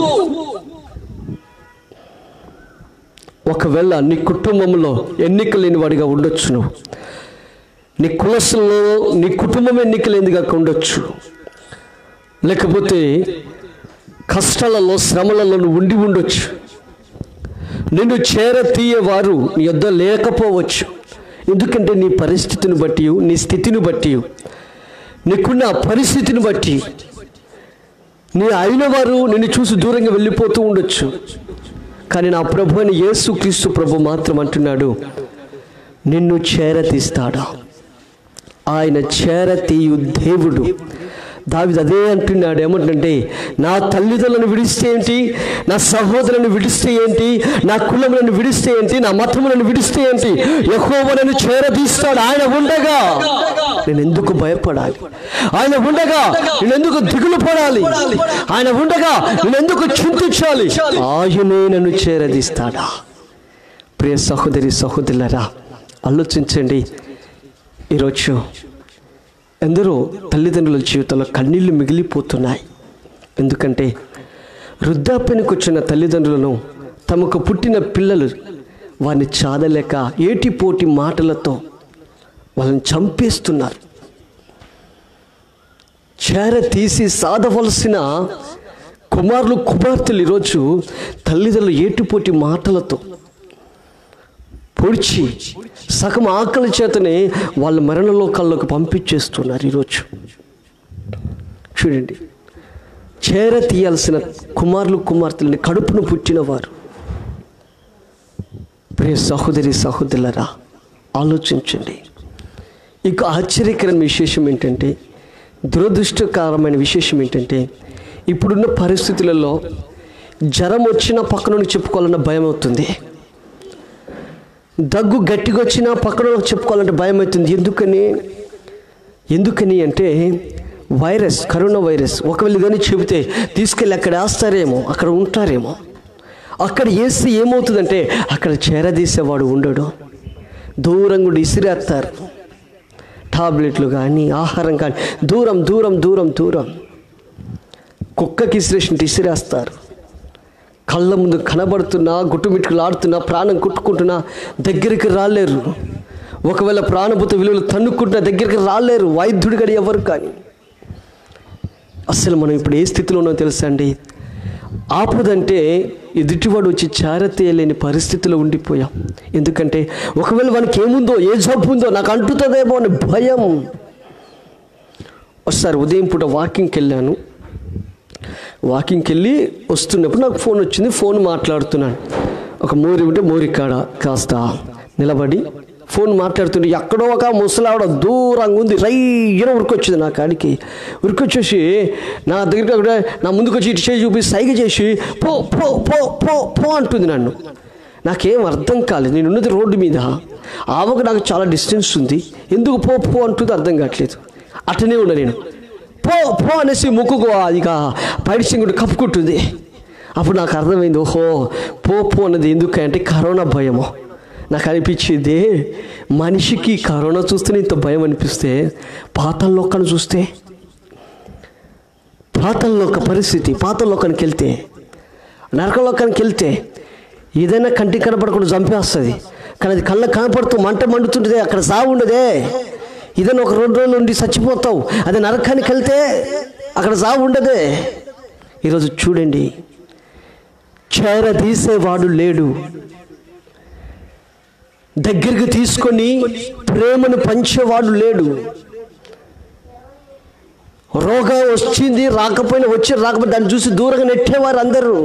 ఒకవేళ నీ కుటుంబంలో ఎన్నిక లేని వాడిగా ఉండొచ్చు, నువ్వు నీ కులస్తుల్లో నీ కుటుంబం ఎన్నిక లేనిదిగా ఉండొచ్చు, లేకపోతే కష్టాలలో శ్రమలలో నువ్వు ఉండి ఉండొచ్చు. నిన్ను చేరతీయేవారు నీ యొద్ద లేకపోవచ్చు. ఎందుకంటే నీ పరిస్థితిని బట్టి, నీ స్థితిని బట్టి, నీకున్న పరిస్థితిని బట్టి నీ అయిన వారు నిన్ను చూసి దూరంగా వెళ్ళిపోతూ ఉండొచ్చు. కానీ నా ప్రభు అని యేసుక్రీస్తు ప్రభు మాత్రం అంటున్నాడు, నిన్ను చేరతీస్తాడా. ఆయన చేరతీయు దేవుడు. దావీదు అదే అంటున్నాడు. ఏమంటుంటే, నా తల్లిదండ్రులను విడిస్తే ఏంటి, నా సహోదరులను విడిస్తే ఏంటి, నా కులములను విడిస్తే ఏంటి, నా మతములను విడిస్తే ఏంటి, యెహోవా నన్ను చేరదీస్తాడు. ఆయన ఉండగా నేను ఎందుకు భయపడాలి? ఆయన ఉండగా నేను ఎందుకు దిగులు పడాలి? ఆయన ఉండగా నేను ఎందుకు చింతించాలి? ఆయనే నన్ను చేరదీస్తాడా. ప్రియ సహోదరి సహోదరులారా, ఆలోచించండి. ఈరోజు ఎందరో తల్లిదండ్రుల జీవితంలో కన్నీళ్లు మిగిలిపోతున్నాయి. ఎందుకంటే వృద్ధాప్యానికి వచ్చిన తల్లిదండ్రులను తమకు పుట్టిన పిల్లలు వారిని చాదలేక ఏటిపోటి మాటలతో వాళ్ళని చంపేస్తున్నారు. చేర తీసి సాధవలసిన కుమారులు కుమార్తెలు ఈరోజు తల్లిదండ్రులు ఏటిపోటి మాటలతో పొడిచి సగం ఆకలి చేతనే వాళ్ళ మరణలోకాల్లోకి పంపించేస్తున్నారు. ఈరోజు చూడండి, చేర తీయాల్సిన కుమారులు కుమార్తెలని కడుపును పుట్టిన వారు. ప్రియ సహోదరి సహోదరులారా, ఆలోచించండి. ఇక ఆశ్చర్యకరమైన విశేషం ఏంటంటే, దురదృష్టకరమైన విశేషం ఏంటంటే, ఇప్పుడున్న పరిస్థితులలో జ్వరం వచ్చినా పక్కన చెప్పుకోవాలన్న భయం అవుతుంది. దగ్గు గట్టిగా వచ్చినా పక్కన చెప్పుకోవాలంటే భయం అవుతుంది. ఎందుకని అంటే వైరస్, కరోనా వైరస్. ఒకవేళ కానీ చెబితే తీసుకెళ్ళి అక్కడ వేస్తారేమో, అక్కడ ఉంటారేమో. అక్కడ వేస్తే ఏమవుతుందంటే అక్కడ చేరదీసేవాడు ఉండడు. దూరంగా ఉండి ఇసిరేస్తారు. టాబ్లెట్లు కానీ ఆహారం కానీ దూరం దూరం దూరం దూరం. కుక్కకి ఇసిరేసినట్టు ఇసిరేస్తారు. కళ్ళ ముందు కనబడుతున్నా, గుట్టుమిట్టుకులు ఆడుతున్నా, ప్రాణం కుట్టుకుంటున్నా దగ్గరికి రాలేరు. ఒకవేళ ప్రాణభూత విలువలు తన్నుకుంటున్నా దగ్గరికి రాలేరు వైద్యుడు గడి ఎవరు. కానీ అసలు మనం ఇప్పుడు ఏ స్థితిలో ఉన్నామో తెలుసా అండి? ఆపదంటే ఎదుటివాడు వచ్చి చేరతీయలేని పరిస్థితిలో ఉండిపోయాం. ఎందుకంటే ఒకవేళ వానికి ఏముందో, ఏ జబ్బు ఉందో నాకు అంటుతుందేమో అని భయం. ఒకసారి ఉదయం పూట వాకింగ్కి వెళ్ళాను. వాకింగ్కి వెళ్ళి వస్తున్నప్పుడు నాకు ఫోన్ వచ్చింది. ఫోన్ మాట్లాడుతున్నాను. ఒక మోరి ఉంటే మోరి కాడ కాస్త నిలబడి ఫోన్ మాట్లాడుతుంటే ఎక్కడో ఒక ముసలావిడ దూరంగా ఉంది. రైన ఉరికొచ్చింది నా కాడికి. ఉరికొచ్చేసి నా దగ్గరికి నా ముందుకు వచ్చి ఇటు చేసి చూపి సైగ చేసి పో పో పో పో పో అంటుంది నన్ను. నాకేం అర్థం కాలేదు. నేను ఉన్నది రోడ్డు మీద, ఆమెకు నాకు చాలా డిస్టెన్స్ ఉంది. ఎందుకు పో పో అంటుంది అర్థం కావట్లేదు. అటనే ఉన్నా నేను. పో పో అనేసి ముక్కుకు ఇక పైడిసింగుడు కప్పుకుంటుంది. అప్పుడు నాకు అర్థమైంది, ఓహో పో పో అన్నది ఎందుకంటే కరోనా భయము. నాకు అనిపించింది, మనిషికి కరోనా చూస్తేనే ఇంత భయం అనిపిస్తే పాతాళలోకాన్ని చూస్తే, పాతాళలోక పరిస్థితి, పాతాళలోకానికి వెళ్తే, నరకలోకానికి వెళ్తే ఏదైనా కంటికి కనపడకుండా చంపేస్తుంది. కానీ అది కళ్ళ కనపడుతూ మంట మండుతుంటుంది. అక్కడ సాగు ఉండదే. ఇదన్నా ఒక 2 రోజులు ఉండి చచ్చిపోతావు. అదే నరకానికి వెళ్తే అక్కడ సాగు ఉండదే. ఈరోజు చూడండి, చేరదీసేవాడు లేడు. దగ్గరికి తీసుకొని ప్రేమను పంచేవాడు లేడు. రోగం వచ్చింది రాకపోయినా, రాకపోతే దాన్ని చూసి దూరంగా నెట్టేవారు అందరూ.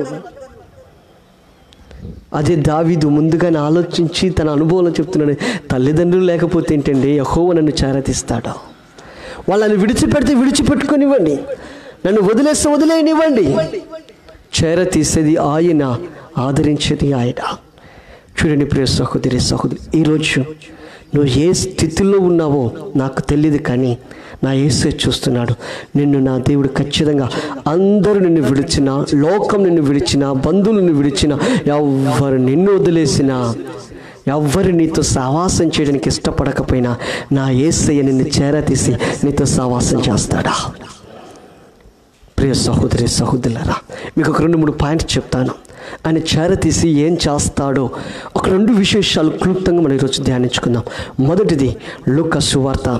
అదే దావీదు ముందుగానే ఆలోచించి తన అనుభవంలో చెప్తున్నాడు, తల్లిదండ్రులు లేకపోతే ఏంటండి, యెహోవా నన్ను చేరదీస్తాడు. వాళ్ళని విడిచిపెడితే విడిచిపెట్టుకొనివ్వండి, నన్ను వదిలేస్తే వదిలేయనివ్వండి. చేరతీసేది ఆయన, ఆదరించేది ఆయన. చూడండి ప్రియ సహోదరి సహోదరి, ఈరోజు నువ్వు ఏ స్థితిలో ఉన్నావో నాకు తెలియదు, కానీ నా యేసే చూస్తున్నాడు. నిన్ను నా దేవుడు ఖచ్చితంగా, అందరూ నిన్ను విడిచినా, లోకం నిన్ను విడిచినా, బంధువులు నిన్ను విడిచినా, ఎవ్వరు నిన్ను వదిలేసినా, ఎవ్వరు నీతో సహవాసం చేయడానికి ఇష్టపడకపోయినా నా యేసయ్య నిన్ను చేరతీసి నీతో సహవాసం చేస్తాడా. ప్రియ సహోదరి సహోదరులారా, మీకు ఒక 2-3 పాయింట్స్ చెప్తాను. ఆయన చేరతీసి ఏం చేస్తాడో ఒక 2 విశేషాలు క్లుప్తంగా మనం ఈరోజు ధ్యానించుకుందాం. మొదటిది లూకా సువార్త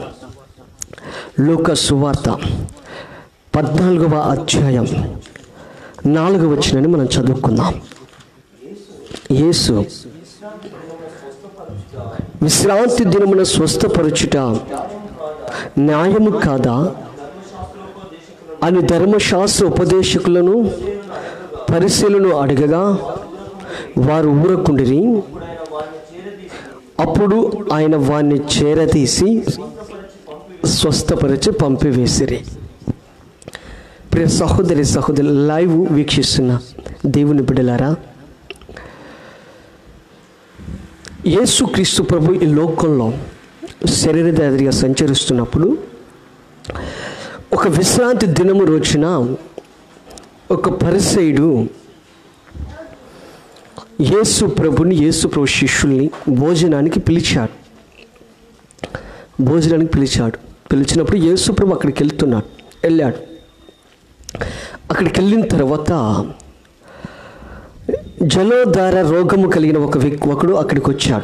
14వ అధ్యాయం 4వ వచనాన్ని మనం చదువుకుందాం. యేసు విశ్రాంతి దినమున స్వస్థపరచుట న్యాయము కాదా అని ధర్మశాస్త్ర ఉపదేశకులను పరిశీలను అడగగా వారు ఊరకుండిరి. అప్పుడు ఆయన వారిని చేరతీసి స్వస్థపరిచి పంపివేసిరి. ప్రియ సహోదరి సహోదరు, లైవ్ వీక్షిస్తున్న దేవుని బిడ్డలారా, యేసుక్రీస్తు ప్రభు ఈ లోకంలో శరీరధారిగా సంచరిస్తున్నప్పుడు ఒక విశ్రాంతి దినము రోజున ఒక పరిసయ్యుడు యేసు ప్రభు శిష్యుల్ని భోజనానికి పిలిచాడు. పిలిచినప్పుడు యేసు ప్రభు అక్కడికి వెళ్ళాడు. అక్కడికి వెళ్ళిన తర్వాత జలోధార రోగము కలిగిన ఒకడు అక్కడికి వచ్చాడు.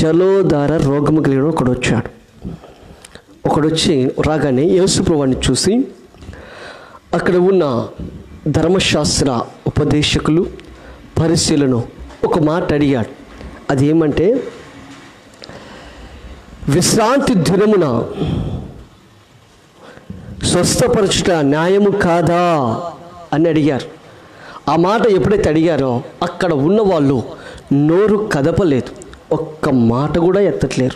ఒకడొచ్చి రాగానే యేసు ప్రభువుని చూసి అక్కడ ఉన్న ధర్మశాస్త్ర ఉపదేశకులు పరిశీలను ఒక మాట అడిగాడు. అదేమంటే, విశ్రాంతి దినమున స్వస్థపరచుట న్యాయము కాదా అని అడిగారు. ఆ మాట ఎప్పుడైతే అడిగారో అక్కడ ఉన్న వాళ్ళు నోరు కదపలేదు, ఒక్క మాట కూడా ఎత్తట్లేరు.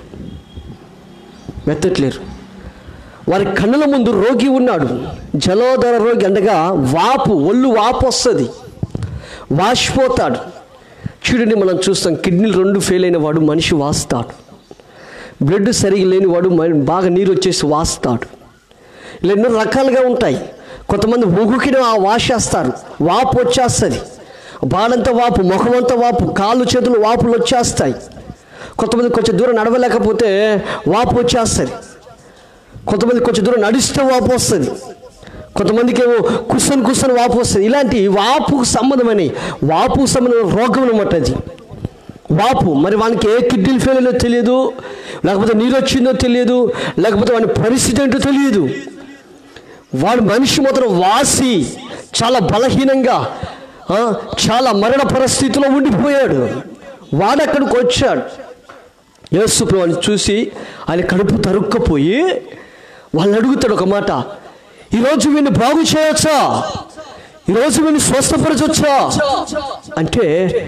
వారి కన్నుల ముందు రోగి ఉన్నాడు. జలోదర రోగి అనగా ఒళ్ళు వాపు వస్తుంది, వాసిపోతాడు. చూడండి, మనం చూస్తాం, కిడ్నీలు 2 ఫెయిల్ అయిన వాడు మనిషి వాస్తాడు. బ్లడ్ సరిగా లేని వాడు బాగా నీరు వచ్చేసి వాస్తాడు. ఇలా ఎన్నో రకాలుగా ఉంటాయి. కొంతమంది ఊగుకిన వాసేస్తారు, వాపు వచ్చేస్తుంది. బాడంతా వాపు, ముఖమంతా వాపు, కాళ్ళు చేతులు వాపులు వచ్చేస్తాయి. కొంతమంది కొంచెం దూరం నడవలేకపోతే వాపు వచ్చేస్తుంది. కొంతమంది కొంచెం దూరం నడిస్తే వాపు వస్తుంది. కొంతమందికి ఏమో కుసని వాపు వస్తుంది. ఇలాంటి వాపుకు సంబంధమైన రోగం అన్నమాట అది. వాపు మరి వానికి ఏ కిడ్నీలు ఫెయిల్ అయ్యో తెలియదు, లేకపోతే నీరు వచ్చిందో తెలియదు, లేకపోతే వాని పరిస్థితి ఏంటో తెలియదు. వాడు మనిషి మాత్రం వాసి చాలా బలహీనంగా, చాలా మరణ పరిస్థితిలో ఉండిపోయాడు. వాడు అక్కడికి వచ్చాడు. యేసు ప్రభువుని చూసి ఆయన కడుపు తరుక్కపోయి వాళ్ళని అడుగుతాడు ఒక మాట, ఈరోజు వీడిని బాగు చేయొచ్చా, ఈరోజు వీడిని స్వస్థపరచొచ్చా అంటే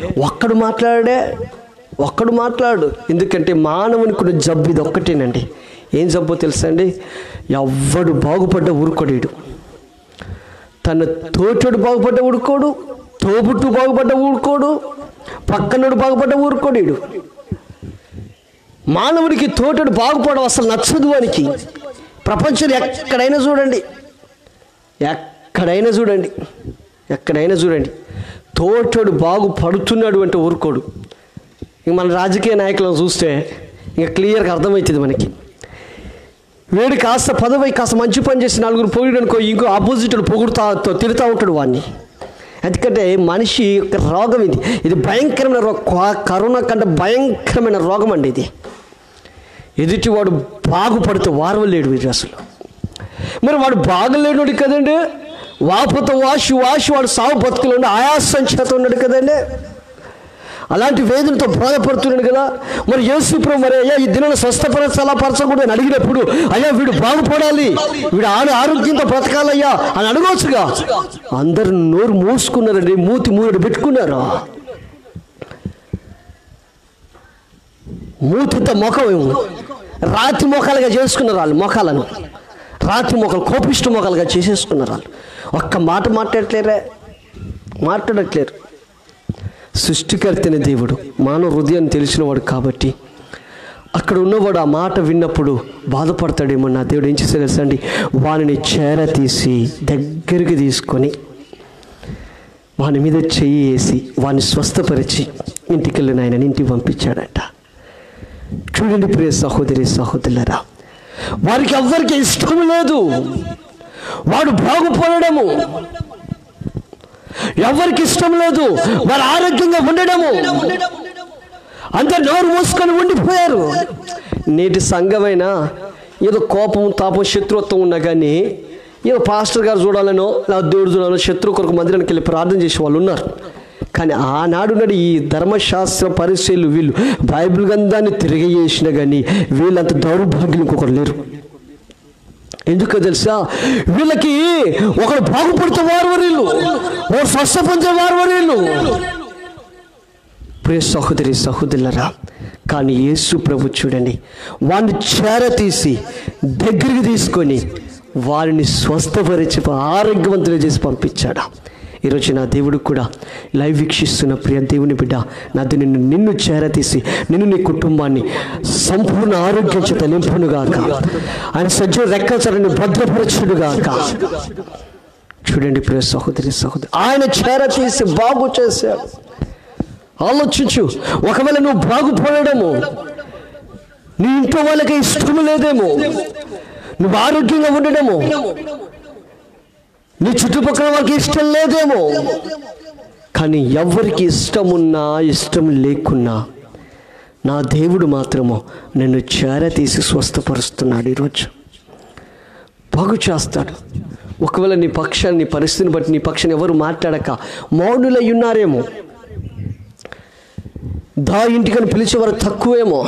ఒక్కడు మాట్లాడు. ఎందుకంటే మానవునికి ఉన్న జబ్బు ఇది ఒక్కటేనండి. ఏం జబ్బో తెలుసా అండి? ఎవ్వడు బాగుపడ్డ ఊరుకోడు. తన తోటోడు బాగుపడ్డ ఊరుకోడు, తోబుట్టు బాగుపడ్డ ఊరుకోడు, పక్కనోడు బాగుపడ్డ ఊరుకోడు. మానవుడికి తోటోడు బాగుపడడం అసలు నచ్చదు వానికి. ప్రపంచంలో ఎక్కడైనా చూడండి తోటోడు బాగుపడుతున్నాడు అంటే ఊరుకోడు. ఇంక మన రాజకీయ నాయకులను చూస్తే ఇంకా క్లియర్గా అర్థమవుతుంది మనకి. వీడు కాస్త పదవి కాస్త మంచి పని చేసి 4 పొగిడనుకో, ఇంకో ఆపోజిట్ తిడుతూ ఉంటాడు వాడిని. ఎందుకంటే మనిషి యొక్క రోగం ఇది భయంకరమైన రోగం. కరోనా కంటే భయంకరమైన రోగం అండి ఇది. ఎదుటివాడు బాగుపడితే వారవలేడు వీడు అసలు. మరి వాడు బాగలేడు కదండి, వాపుతో వాసి వాడు సాగు బతుకులు ఉండి ఆయాసం చేత ఉన్నాడు కదండి, అలాంటి వేదనతో బాధపడుతున్నాడు కదా. మరి యేసు ప్రభు మరి అయ్యా ఈ దినాన్ని స్వస్థపరచకూడదు అని అడిగినప్పుడు, అయ్యా వీడు బాగుపడాలి, వీడు ఆరోగ్యంతో బ్రతకాలయ్యా అని అడగవచ్చుగా. అందరు నోరు మూసుకున్నారండి, మూడు పెట్టుకున్నారు. మూతితో ముఖం రాతి మొఖాలుగా చేసుకున్నారు వాళ్ళు. రాతి మొఖాలు కోపిష్ట మొఖాలుగా చేసేసుకున్నారు వాళ్ళు. ఒక్క మాట మాట్లాడట్లేరు. సృష్టికర్తని దేవుడు మానవ హృదయాన్ని తెలిసినవాడు కాబట్టి అక్కడ ఉన్నవాడు ఆ మాట విన్నప్పుడు బాధపడతాడేమో. నా దేవుడు ఏం చేశాడు తెలుసా అండి? వానిని చేరతీసి దగ్గరికి తీసుకొని వాని మీద చెయ్యి వేసి వాని స్వస్థపరిచి ఇంటికి వెళ్ళిన ఆయన ఇంటికి పంపించాడట. చూడండి ప్రియ సహోదరులారా, వారికి ఎవ్వరికి ఇష్టం లేదు వాడు బాగుపడము, ఎవరికి ఇష్టం లేదు వారు ఆరోగ్యంగా ఉండడము. అందరు నోరు మూసుకొని ఉండిపోయారు. నేటి సంఘమైనా ఏదో కోపం తాపం శత్రుత్వం ఉన్నా కానీ ఏదో పాస్టర్ గారు చూడాలనో లేదా దేవుడు చూడాలనో శత్రు కొరకు మందిరానికి వెళ్ళి ప్రార్థన చేసే వాళ్ళు ఉన్నారు. కానీ ఆనాడున్నాడు ఈ ధర్మశాస్త్ర పరిశీలు వీళ్ళు బైబిల్ గ్రంథాన్ని తిరిగి చేసిన కానీ వీళ్ళంత దౌర్భాగ్యం ఇంకొకరు లేరు. ఎందుకో తెలుసా, వీళ్ళకి ఒకరు బాగుపడితే వారు వీళ్ళు, ఒకరు స్వస్థ పొందే వారు వీళ్ళు. ప్రియ సహోదరి సహోదరులరా, కానీ యేసు ప్రభు చూడండి, వాడిని చేరతీసి దగ్గరికి తీసుకొని వారిని స్వస్థపరిచి ఆరోగ్యవంతులు చేసి పంపించాడు. ఈరోజు నా దేవుడు కూడా లైవ్ వీక్షిస్తున్న ప్రియ దేవుని బిడ్డ, నాది నిన్ను చేరతీసి నీ కుటుంబాన్ని సంపూర్ణ ఆరోగ్యం చేత నింపునుగాక, ఆయన సజ్జ రెక్కచరని భద్రపరచుడుగాక. చూడండి ప్రియ సహోదరి సహోదరి, ఆయన చేరతీసి బాగు చేశాడు. ఆలోచించు, ఒకవేళ నువ్వు బాగుపడము నీ ఇంట్లో వాళ్ళకి ఇష్టం లేదేమో, నువ్వు ఆరోగ్యంగా ఉండడము నీ చుట్టుపక్కల వాళ్ళకి ఇష్టం లేదేమో, కానీ ఎవరికి ఇష్టమున్నా ఇష్టం లేకున్నా నా దేవుడు మాత్రము నిన్ను చేరతీసి స్వస్థపరుస్తున్నాడు. ఈరోజు బాగు చేస్తాడు. ఒకవేళ నీ పక్షాన్ని, నీ పరిస్థితిని బట్టి నీ పక్షాన్ని ఎవరు మాట్లాడక మౌనులై ఉన్నారేమో, ఇంటికని పిలిచేవారు తక్కువేమో,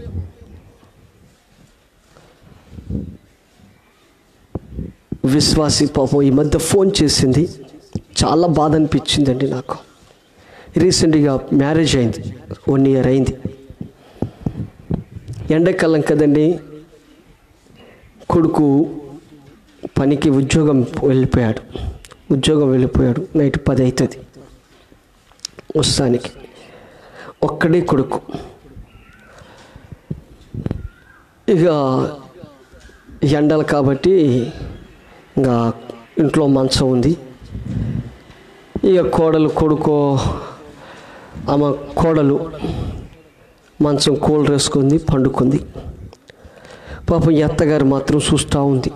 విశ్వాసి పాపం ఈ మధ్య ఫోన్ చేసింది, చాలా బాధ అనిపించిందండి నాకు. రీసెంట్గా మ్యారేజ్ అయింది, 1 year అయింది. ఎండాకాలం కదండి, కొడుకు పనికి ఉద్యోగం వెళ్ళిపోయాడు. నైట్ 10 అవుతుంది వస్తానికి. ఒక్కడే కొడుకు. ఇక ఎండలు కాబట్టి ఇంకా ఇంట్లో మంచం ఉంది. ఇక కొడుకు ఆమె కోడలు మంచం కూలర్ వేసుకుంది, పండుకుంది. పాపం అత్తగారు మాత్రం చూస్తూ ఉంది.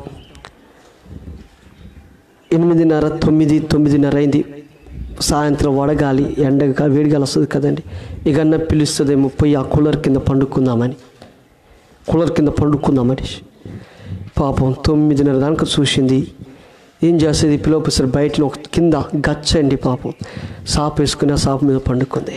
8:30, 9 అయింది. సాయంత్రం వడగాలి, ఎండగా వేడిగాలి వస్తుంది కదండి. ఇక అన్న పిలుస్తుందేమో, పోయి ఆ కూలర్ కింద పండుకుందామని పాపం 9:30 దాకా చూసింది. ఏం చేస్తుంది, పిలువపిస్తారు బయట ఒక కింద గచ్చండి, పాపం సాపు వేసుకుని ఆ సాపు మీద పండుకుంది.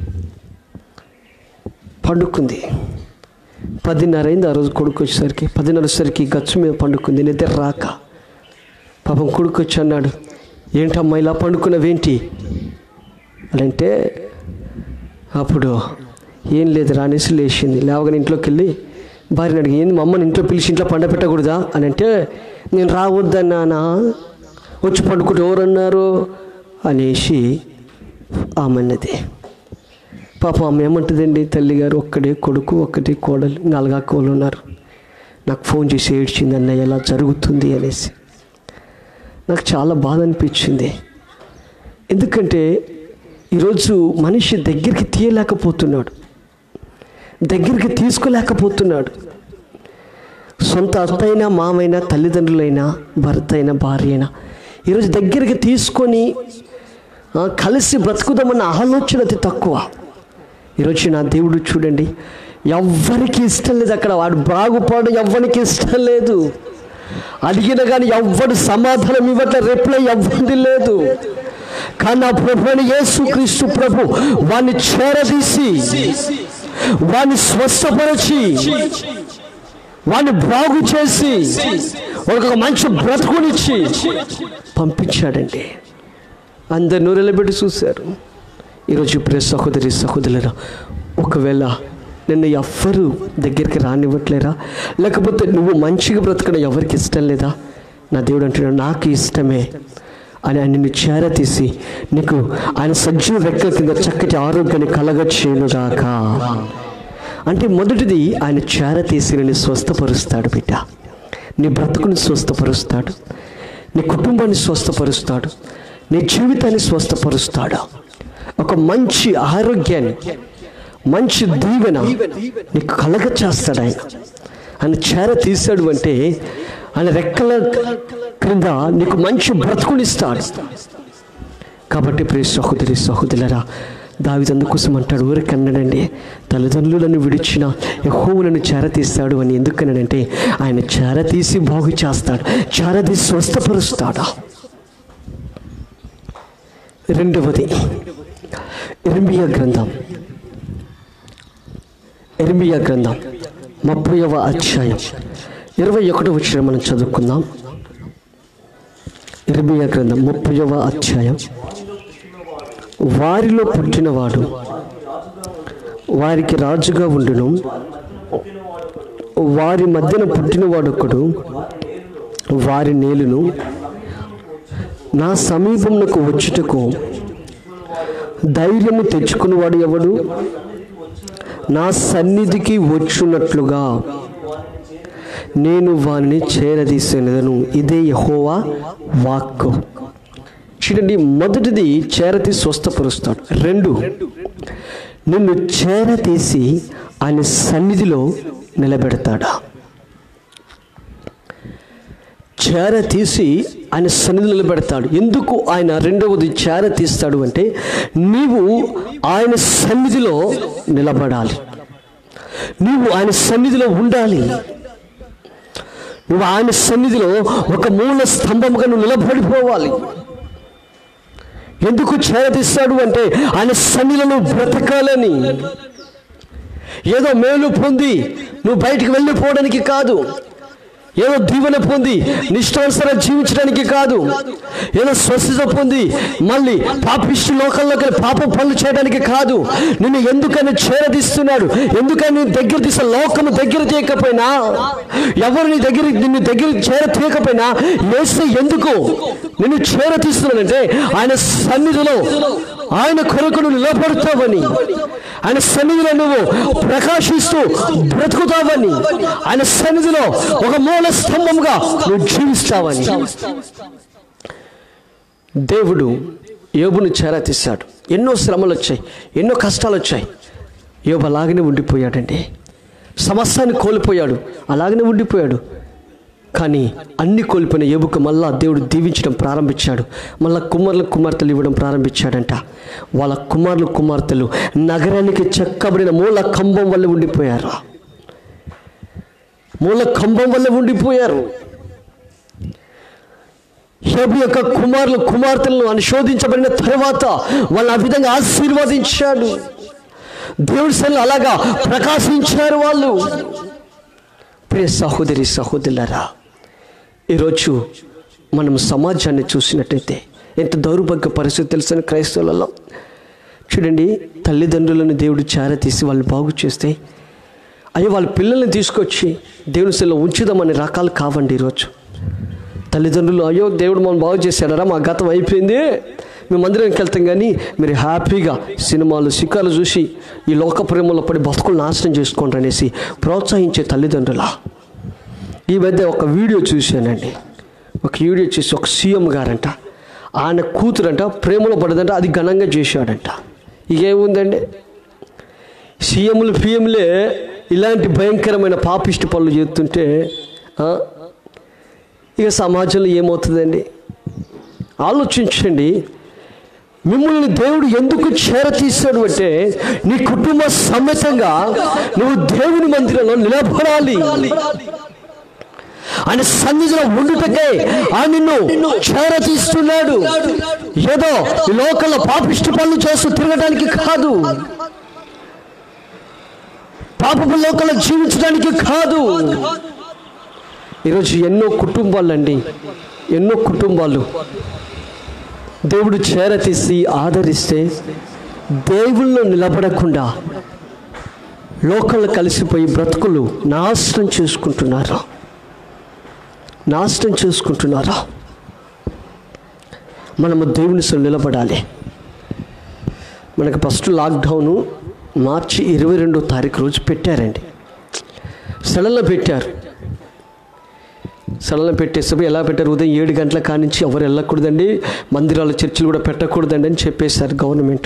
10:30 అయింది. ఆ రోజు కొడుకు వచ్చేసరికి 10:30 గచ్చు మీద పండుకుంది, నిద్ర రాక. పాపం కొడుకు వచ్చి అన్నాడు, ఏంటమ్మా ఇలా పండుకున్నావేంటి అంటే, అప్పుడు ఏం లేదు రానేసి లేచింది. లేవగానే ఇంట్లోకి వెళ్ళి భార్యని అడిగి, ఏంది మా అమ్మని ఇంట్లో పిలిచి ఇంట్లో పండ పెట్టకూడదా అని అంటే, నేను రావద్దన్నానా, వచ్చి పండుకుంటే ఎవరన్నారు అనేసి ఆమె అన్నది. పాపం ఆమె ఏమంటుందండి, తల్లిగారు ఒక్కడే కొడుకు, ఒక్కటే కోడలు, 4 అక్కలు ఉన్నారు. నాకు ఫోన్ చేసి ఏడ్చింది, అన్నయ్య ఎలా జరుగుతుంది అనేసి. నాకు చాలా బాధ అనిపించింది. ఎందుకంటే ఈరోజు మనిషి దగ్గరికి తీసుకోలేకపోతున్నాడు. సొంత అత్తైనా, మామైనా, తల్లిదండ్రులైనా, భర్త అయినా, భార్య అయినా ఈరోజు దగ్గరికి తీసుకొని కలిసి బ్రతుకుదామన్న ఆలోచన అతి తక్కువ. ఈరోజు నా దేవుడు చూడండి, ఎవ్వరికి ఇష్టం లేదు. అక్కడ వాడు బాగుపడడం ఎవ్వరికి ఇష్టం లేదు. అడిగినా కానీ ఎవ్వడు సమాధానం ఇవ్వట్లే, రిప్లై ఎవ్వరిది లేదు. కానీ నా ప్రభు యేసుక్రీస్తు ప్రభు వాడిని చేరదీసి, వాడిని స్వస్థపరిచి, వాడిని బాగు చేసి, ఒక మంచి బ్రతుకునిచ్చి పంపించాడండి. అందరు నూరెళ్ళబెట్టి చూశారు. ఈరోజు ప్రియ సహోదరి సహోదరులారా, ఒకవేళ నిన్ను ఎవ్వరు దగ్గరికి రానివ్వట్లేరా, లేకపోతే నువ్వు మంచిగా బ్రతకడం ఎవరికి ఇష్టం లేదా, నా దేవుడు అంటున్నాడు, నాకు ఇష్టమే అని ఆయన నిన్ను చేరతీసి నీకు ఆయన సజ్జీవ రెక్కల కింద చక్కటి ఆరోగ్యాన్ని కలగచేయునుగాక. అంటే మొదటిది, ఆయన చేరతీసి నిన్ను స్వస్థపరుస్తాడు బిడ్డ. నీ బ్రతుకుని స్వస్థపరుస్తాడు, నీ కుటుంబాన్ని స్వస్థపరుస్తాడు, నీ జీవితాన్ని స్వస్థపరుస్తాడు. ఒక మంచి ఆరోగ్యాన్ని, మంచి దీవెన నీకు కలగ చేస్తాడు. ఆయన చేర తీశాడు అంటే ఆయన రెక్కల క్రింద నీకు మంచి బ్రతుకునిస్తాడు. కాబట్టి ప్రియ సహోదరి సహోదరులారా, దావీదు అందుకోసం అంటాడు, ఊరికన్నాడండి, తల్లిదండ్రులను విడిచిన యెహోవాను చేరతీస్తాడు అని. ఎందుకన్నాడంటే ఆయన చేరతీసి బాగు చేస్తాడు, చేరతీసి స్వస్థపరుస్తాడు. రెండవది, ఇర్మియా గ్రంథం 30వ అధ్యాయం 21వ వచనం మనం చదువుకుందాం. ఇర్మియా గ్రంథం 30వ అధ్యాయం. వారిలో పుట్టినవాడు వారికి రాజుగా ఉండును, వారి మధ్యన పుట్టినవాడొకడు వారి నేలును. నా సమీపమునకు వచ్చుటకు ధైర్యము తెచ్చుకునేవాడు ఎవడు? నా సన్నిధికి వచ్చున్నట్లుగా నేను వారిని చేరదీసేదను. ఇదే యెహోవా వాక్కు. చూడండి, మొదటిది చేరతీసి స్వస్థపరుస్తాడు. 2, నిన్ను చేరతీసి ఆయన సన్నిధిలో నిలబెడతాడా? చేరతీసి ఆయన సన్నిధిలో నిలబెడతాడు. ఎందుకు ఆయన రెండవది చేరతీస్తాడు అంటే, నీవు ఆయన సన్నిధిలో నిలబడాలి, నీవు ఆయన సన్నిధిలో ఉండాలి. నువ్వు ఆయన సన్నిధిలో ఒక మూల స్తంభంగా నువ్వు నిలబడిపోవాలి. ఎందుకు చేరతీస్తాడు అంటే, ఆయన సన్నిధిలో నువ్వు బ్రతకాలని. ఏదో మేలు పొంది నువ్వు బయటికి వెళ్ళిపోవడానికి కాదు, ఏదో దీవెన పొంది నిష్ఠానుసారం జీవించడానికి కాదు, ఏదో స్వస్థత పొంది మళ్ళీ పాపిష్టి లోకంలోకి పాప పనులు చేయడానికి కాదు. నిన్ను ఎందుకని చేరదీస్తున్నాడు? ఎందుకని నీ దగ్గర తీసే లోకము దగ్గర తీయకపోయినా, ఎవరు నిన్ను దగ్గర చేర తీయకపోయినా, యేసు ఎందుకు నిన్ను చేరతీస్తున్నాడంటే, ఆయన సన్నిధిలో ఆయన కొరకు నువ్వు నిలబడతావని, ఆయన సన్నిధిలో నువ్వు ప్రకాశిస్తూ బ్రతుకుతావని, ఆయన సన్నిధిలో ఒక మూల స్తంభంగా నువ్వు జీవిస్తావని దేవుడు యోబును చేరతీశాడు. ఎన్నో శ్రమలు వచ్చాయి, ఎన్నో కష్టాలు వచ్చాయి. యోబు అలాగనే ఉండిపోయాడండి. సమస్తాన్ని కోల్పోయాడు, అలాగనే ఉండిపోయాడు. కానీ అన్ని కోల్పోయిన యోబుకు మళ్ళా దేవుడు దీవించడం ప్రారంభించాడు. మళ్ళా కుమార్తెలు ఇవ్వడం ప్రారంభించాడంట. వాళ్ళ కుమార్తెలు నగరానికి చెక్కబడిన మూల కంబం వల్ల ఉండిపోయారు. మూల కంబం వల్ల ఉండిపోయారు. యోబు యొక్క కుమార్తెలను అనుశోధించబడిన తర్వాత వాళ్ళని ఆ విధంగా ఆశీర్వదించాడు. దేవుడి సన్నిధిలో అలాగా ప్రకాశించారు వాళ్ళు. ప్రియ సహోదరి సహోదరులారా, ఈరోజు మనం సమాజాన్ని చూసినట్టయితే ఎంత దౌర్భాగ్య పరిస్థితి తెలుసు క్రైస్తవులలో. చూడండి, తల్లిదండ్రులను దేవుడు చేరతీసి వాళ్ళు బాగు చేస్తే, అయ్యో వాళ్ళ పిల్లల్ని తీసుకొచ్చి దేవుని సన్నిధిలో ఉంచుదామనే రకాలు కావండి. ఈరోజు తల్లిదండ్రులు, అయ్యో దేవుడు మనం బాగు చేశాడరా, మా గతం అయిపోయింది, మేము మందిరానికి వెళ్తాం, కానీ మీరు హ్యాపీగా సినిమాలు షికార్లు చూసి ఈ లోక ప్రేమలో పడి బతుకులు నాశనం చేసుకోండి అనేసి ప్రోత్సహించే తల్లిదండ్రులా. ఈ మధ్య ఒక వీడియో చూశానండి. ఒక సీఎం గారంట, ఆయన కూతురంట ప్రేమలో పడదంట, అది ఘనంగా చేశాడంట. ఇకేముందండి, సీఎంలు పిఎంలే ఇలాంటి భయంకరమైన పాపిష్టి పనులు చేస్తుంటే ఇక సమాజంలో ఏమవుతుందండి? ఆలోచించండి. మిమ్మల్ని దేవుడు ఎందుకు చేరతీశాడు అంటే, నీ కుటుంబ సమేతంగా నువ్వు దేవుని మందిరంలో నిలబడాలి. ఆయన సన్నిధిలో ఉండుటకే ఆయన నిన్ను చేరతీస్తున్నాడు. ఏదో ఈ లోకంలో పాపిష్టి పనులు చేస్తూ తిరగడానికి కాదు, పాపపు లోకంలో జీవించడానికి కాదు. ఈరోజు ఎన్నో కుటుంబాలు దేవుడు చేరతీసి ఆదరిస్తే దేవుళ్ళు నిలబడకుండా లోకంలో కలిసిపోయి బ్రతుకులు నాశనం చేసుకుంటున్నారు. మనము దేవుని సన్నిధిలో నిలబడాలి. మనకు ఫస్ట్ లాక్డౌను మార్చి 22వ తారీఖు రోజు పెట్టారండి. సడన్గా పెట్టేసరికి ఎలా పెట్టారు? ఉదయం 7 గంటల కానించి ఎవరు వెళ్ళకూడదండి, మందిరాలు చర్చిలు కూడా పెట్టకూడదండి అని చెప్పేశారు గవర్నమెంట్.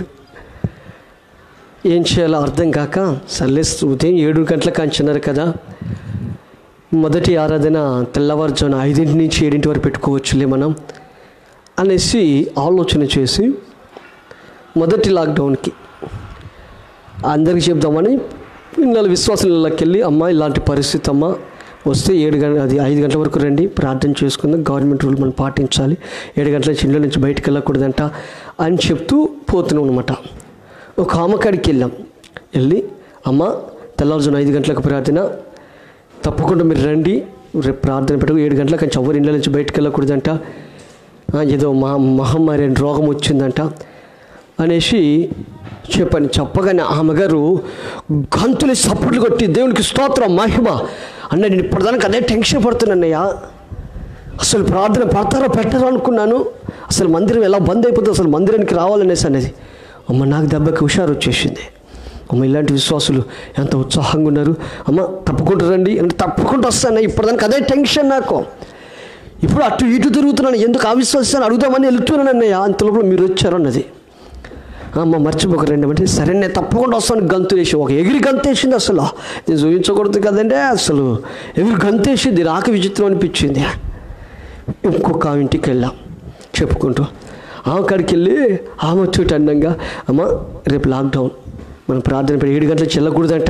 ఏం చేయాలో అర్థం కాక, సర్లే ఉదయం 7 గంటల కాంచినారు కదా, మొదటి ఆరాధన తెల్లవారుజామున 5 నుంచి 7 వరకు పెట్టుకోవచ్చులే మనం అనేసి ఆలోచన చేసి మొదటి లాక్డౌన్కి అందరికీ చెప్దామని పిల్లల విశ్వాసాలకి వెళ్ళి, అమ్మ ఇలాంటి పరిస్థితి అమ్మ వస్తే 5 గంటల వరకు రండి, ప్రార్థన చేసుకుందాం, గవర్నమెంట్ రూల్ మనం పాటించాలి, 7 గంటల ఇంట్లో నుంచి బయటకు వెళ్ళకూడదంట అని చెప్తూ పోతున్నాం అనమాట. ఒక ఆమె కాడికి వెళ్ళి అమ్మ తెల్లవారుజామున 5 గంటలకు ప్రార్థన, తప్పకుండా మీరు రండి, రేపు ప్రార్థన పెట్టకు, 7 గంటలకు కొంచెం ఎవరి ఇళ్ళ నుంచి బయటకు వెళ్ళకూడదంట, ఏదో మహమ్మారి అని రోగం వచ్చిందంట అనేసి చెప్పగానే ఆమె గారు గంతులు సపోర్ట్లు కొట్టి దేవునికి స్తోత్రం మహిమ అన్నయ్య, నేను ఇప్పటిదానికి అదే టెన్షన్ పడుతున్నానయ్యా, అసలు ప్రార్థన పడతారో పెట్టారో అనుకున్నాను, అసలు మందిరం ఎలా బంద్ అయిపోతుంది, అసలు మందిరానికి రావాలనేసి అనేది. అమ్మ నాకు దెబ్బకి హుషారు వచ్చేసింది. అమ్మ ఇలాంటి విశ్వాసులు ఎంత ఉత్సాహంగా ఉన్నారు, అమ్మ తప్పకుండా రండి అంటే తప్పకుండా వస్తాను, ఇప్పటిదానికి అదే టెన్షన్ నాకు, ఇప్పుడు అటు ఇటు తిరుగుతున్నాను, ఎందుకు ఆ విశ్వాసాన్ని అడుగుదామని వెళ్తున్నాను అన్నయ్య, అంతలోపల మీరు వచ్చారు అన్నది. అమ్మ మర్చిపోక రండి అంటే సరే నేను తప్పకుండా వస్తాను గంతులేసి, ఒక ఎగిరి గంతేసింది, అసలు నేను చూపించకూడదు కదంటే అసలు ఎగిరి గంతేసింది, నాకు విచిత్రం అనిపించింది. ఇంకొక ఇంటికి వెళ్ళాం చెప్పుకుంటూ, ఆమె కాడికి వెళ్ళి ఆమె వచ్చేటి అన్నంగా, అమ్మ రేపు లాక్డౌన్, మనం ప్రార్థన 7 గంటలకు వెళ్ళకూడదంట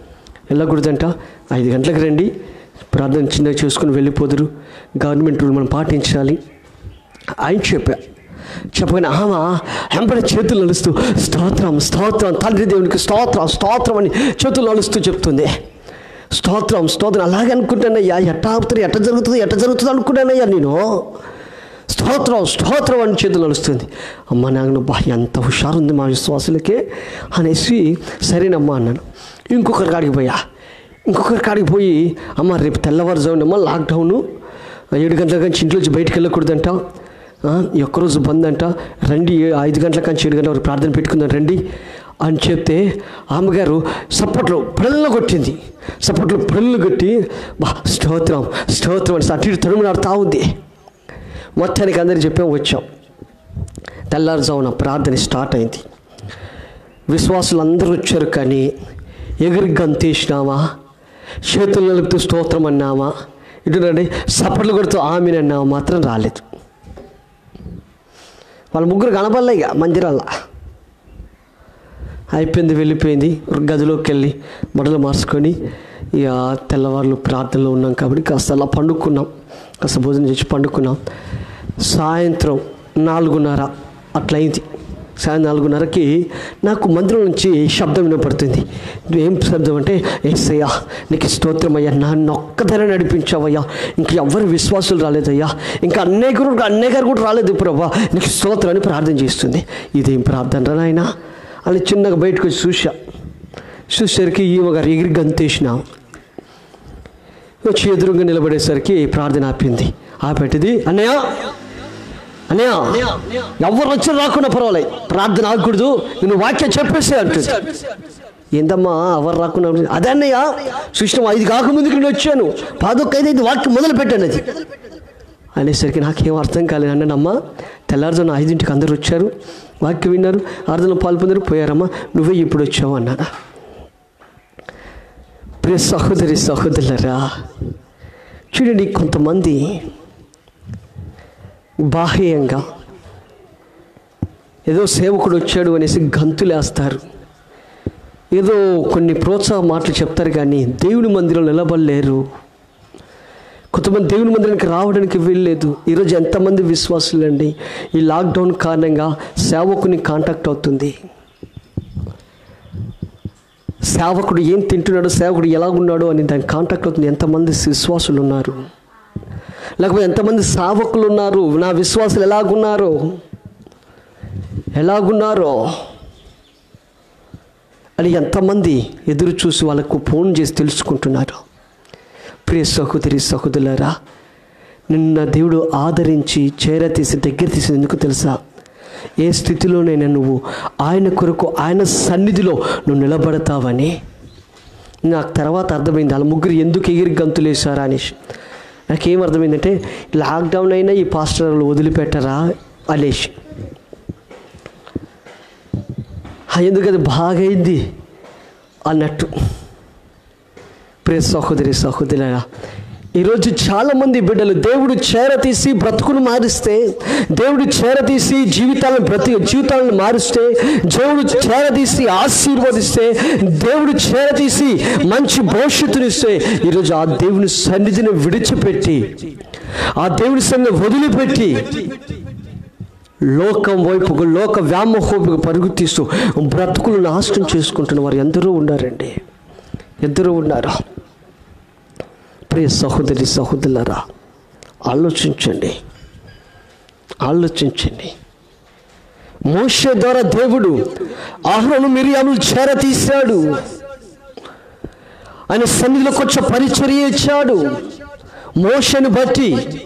5 గంటలకు రండి, ప్రార్థన చిన్నగా చేసుకుని వెళ్ళిపోదురు, గవర్నమెంట్ రూల్ మనం పాటించాలి ఆయన చెప్పగానే ఆమె వెంబడి చేతులు నడుస్తూ స్తోత్రం స్తోత్రం తండ్రి దేవునికి స్తోత్రం స్తోత్రం అని చేతులు నడుస్తూ చెప్తుంది. స్తోత్రం స్తోత్రం అలాగే అనుకుంటానయ్యా, ఎట్ట జరుగుతుంది అనుకున్నానయ్యా నేను, స్తోత్రం స్తోత్రం అని చేతులు నడుస్తుంది. అమ్మ నాకు బా ఎంత హుషారు ఉంది మా విశ్వాసులకే అనేసి సరేనమ్మా అన్నాను. ఇంకొకరి కాడికి పోయి అమ్మ రేపు తెల్లవారుజామునమ్మా లాక్డౌను, 7 గంటల నుంచి ఇంట్లోంచి బయటకు వెళ్ళకూడదంట, ఒక్కరోజు బంద్ అంట, రండి 5 గంటల నుంచి 7 గంటల వరకు ప్రార్థన పెట్టుకుందాం రండి అని చెప్తే అమ్మగారు సపోర్ట్లు ప్రళ్ళు కొట్టి బా స్తోత్రం స్తోత్రం అని అటు తడుమునాడుతూ ఉంది. మొత్తానికి అందరికీ వచ్చాం. తెల్లారుజామున ప్రార్థన స్టార్ట్ అయింది. విశ్వాసులు అందరూ వచ్చారు, కానీ ఎగిరి గంతేసినామా, చేతులు నలుపుతూ స్తోత్రం అన్నామా, ఇటునండి సపట్లు కొడుతూ ఆమెను అన్నామా మాత్రం రాలేదు. వాళ్ళ ముగ్గురు కనబడలే. ఇక మందిరాల్లో అయిపోయింది, వెళ్ళిపోయింది. గదిలోకి వెళ్ళి బట్టలు మార్చుకొని ఇక తెల్లవారులు ప్రార్థనలో ఉన్నాం కాబట్టి కాస్త అలా పండుకున్నాం, కాస్త భోజనం చేసి పండుకున్నాం. సాయంత్రం 4:30 అట్లయింది. సాయంత్రం 4:30కి నాకు మందిరం నుంచి శబ్దం వినపడుతుంది. ఏం శబ్దం అంటే, యేసయ్యా నీకు స్తోత్రం అయ్యా, నన్ను ఒక్కదాన్ని నడిపించావయ్యా, ఇంక ఎవరు విశ్వాసులు రాలేదయ్యా, ఇంకా అన్నయ్య గారు కూడా రాలేదు ప్రభా, నీకు స్తోత్రం అని ప్రార్థన చేస్తుంది. ఇదేం ప్రార్థన రా నాయనా అని చిన్నగా బయటకు వచ్చి చూసేసరికి ఈమె గారు ఎగిరి గంతేసిన వచ్చి ఎదురుగా నిలబడేసరికి ప్రార్థన ఆపెట్టింది. అన్నయ్య ఎవరు వచ్చి రాకుండా పర్వాలేదు, ప్రార్థన ఆగకూడదు, నువ్వు వాక్యం చెప్పేసి అంటుంది. ఏందమ్మా ఎవరు రాకుండా? అదే అన్నయ్య సృష్టి 5 కాకముందుకు నేను వచ్చాను, 11:05 వాక్యం మొదలు పెట్టాను అది అనేసరికి నాకేం అర్థం కాలేదు. అన్నానమ్మా తెల్లారుజామున 5ంటికి అందరూ వచ్చారు, వాక్యం విన్నారు, ఆరాధనలో పాల్పొందారు, పోయారమ్మా, నువ్వే ఇప్పుడు వచ్చావు అన్నానా. ప్రియ సహోదరులరా, చూడండి, కొంతమంది బాహ్యంగా ఏదో సేవకుడు వచ్చాడు అనేసి గంతులేస్తారు, ఏదో కొన్ని ప్రోత్సాహ మాటలు చెప్తారు, కానీ దేవుని మందిరంలో నిలబడలేరు. కొంతమంది దేవుని మందిరానికి రావడానికి వీల్లేదు. ఈరోజు ఎంతమంది విశ్వాసులండి ఈ లాక్డౌన్ కారణంగా సేవకుని కాంటాక్ట్ అవుతుంది, సేవకుడు ఏం తింటున్నాడు, సేవకుడు ఎలాగున్నాడు అని దానికి కాంటాక్ట్ అవుతుంది. ఎంతమంది విశ్వాసులు ఉన్నారు, లేకపోతే ఎంతమంది సేవకులు ఉన్నారు, నా విశ్వాసులు ఎలాగున్నారో అని ఎంతమంది ఎదురు చూసి వాళ్ళకు ఫోన్ చేసి తెలుసుకుంటున్నారు. ప్రియ సహోదరులారా, నిన్న దేవుడు ఆదరించి చేరతీసి దగ్గర తీసి ఎందుకు తెలుసా? ఏ స్థితిలోనైనా నువ్వు ఆయన కొరకు ఆయన సన్నిధిలో నువ్వు నిలబడతావని నాకు తర్వాత అర్థమైంది. వాళ్ళ ముగ్గురు ఎందుకు ఎగిరి గంతులేశారా అనేసి నాకేం అర్థమైందంటే, లాక్డౌన్ అయినా ఈ పాస్టర్లు వదిలిపెట్టరా అనేసి. ఎందుకది బాగైంది అన్నట్టు. ప్రియ సహోదరులారా, ఈరోజు చాలామంది బిడ్డలు దేవుడు చేరతీసి బ్రతుకును మారిస్తే, దేవుడు చేరతీసి జీవితాలను మారిస్తే, దేవుడు చేరతీసి ఆశీర్వదిస్తే, దేవుడు చేరతీసి మంచి భవిష్యత్తునిస్తే, ఈరోజు ఆ దేవుని సన్నిధిని విడిచిపెట్టి, ఆ దేవుని సన్నిధిని వదిలిపెట్టి లోకం వైపుకు, లోక వ్యామోహోపుకు పరుగు తీస్తూ బ్రతుకులు నాశనం చేసుకుంటున్న వారు ఎందరో ఉన్నారండి, ఎందరో ఉన్నారు. ప్రియ సహోదరి సహోదరులారా, ఆలోచించండి. మోషే ద్వారా దేవుడు అహరోను మిరియాములు చేరతీశాడు. ఆయన సన్నిధిలో కొంచెం పరిచర్య ఇచ్చాడు మోషేను బట్టి.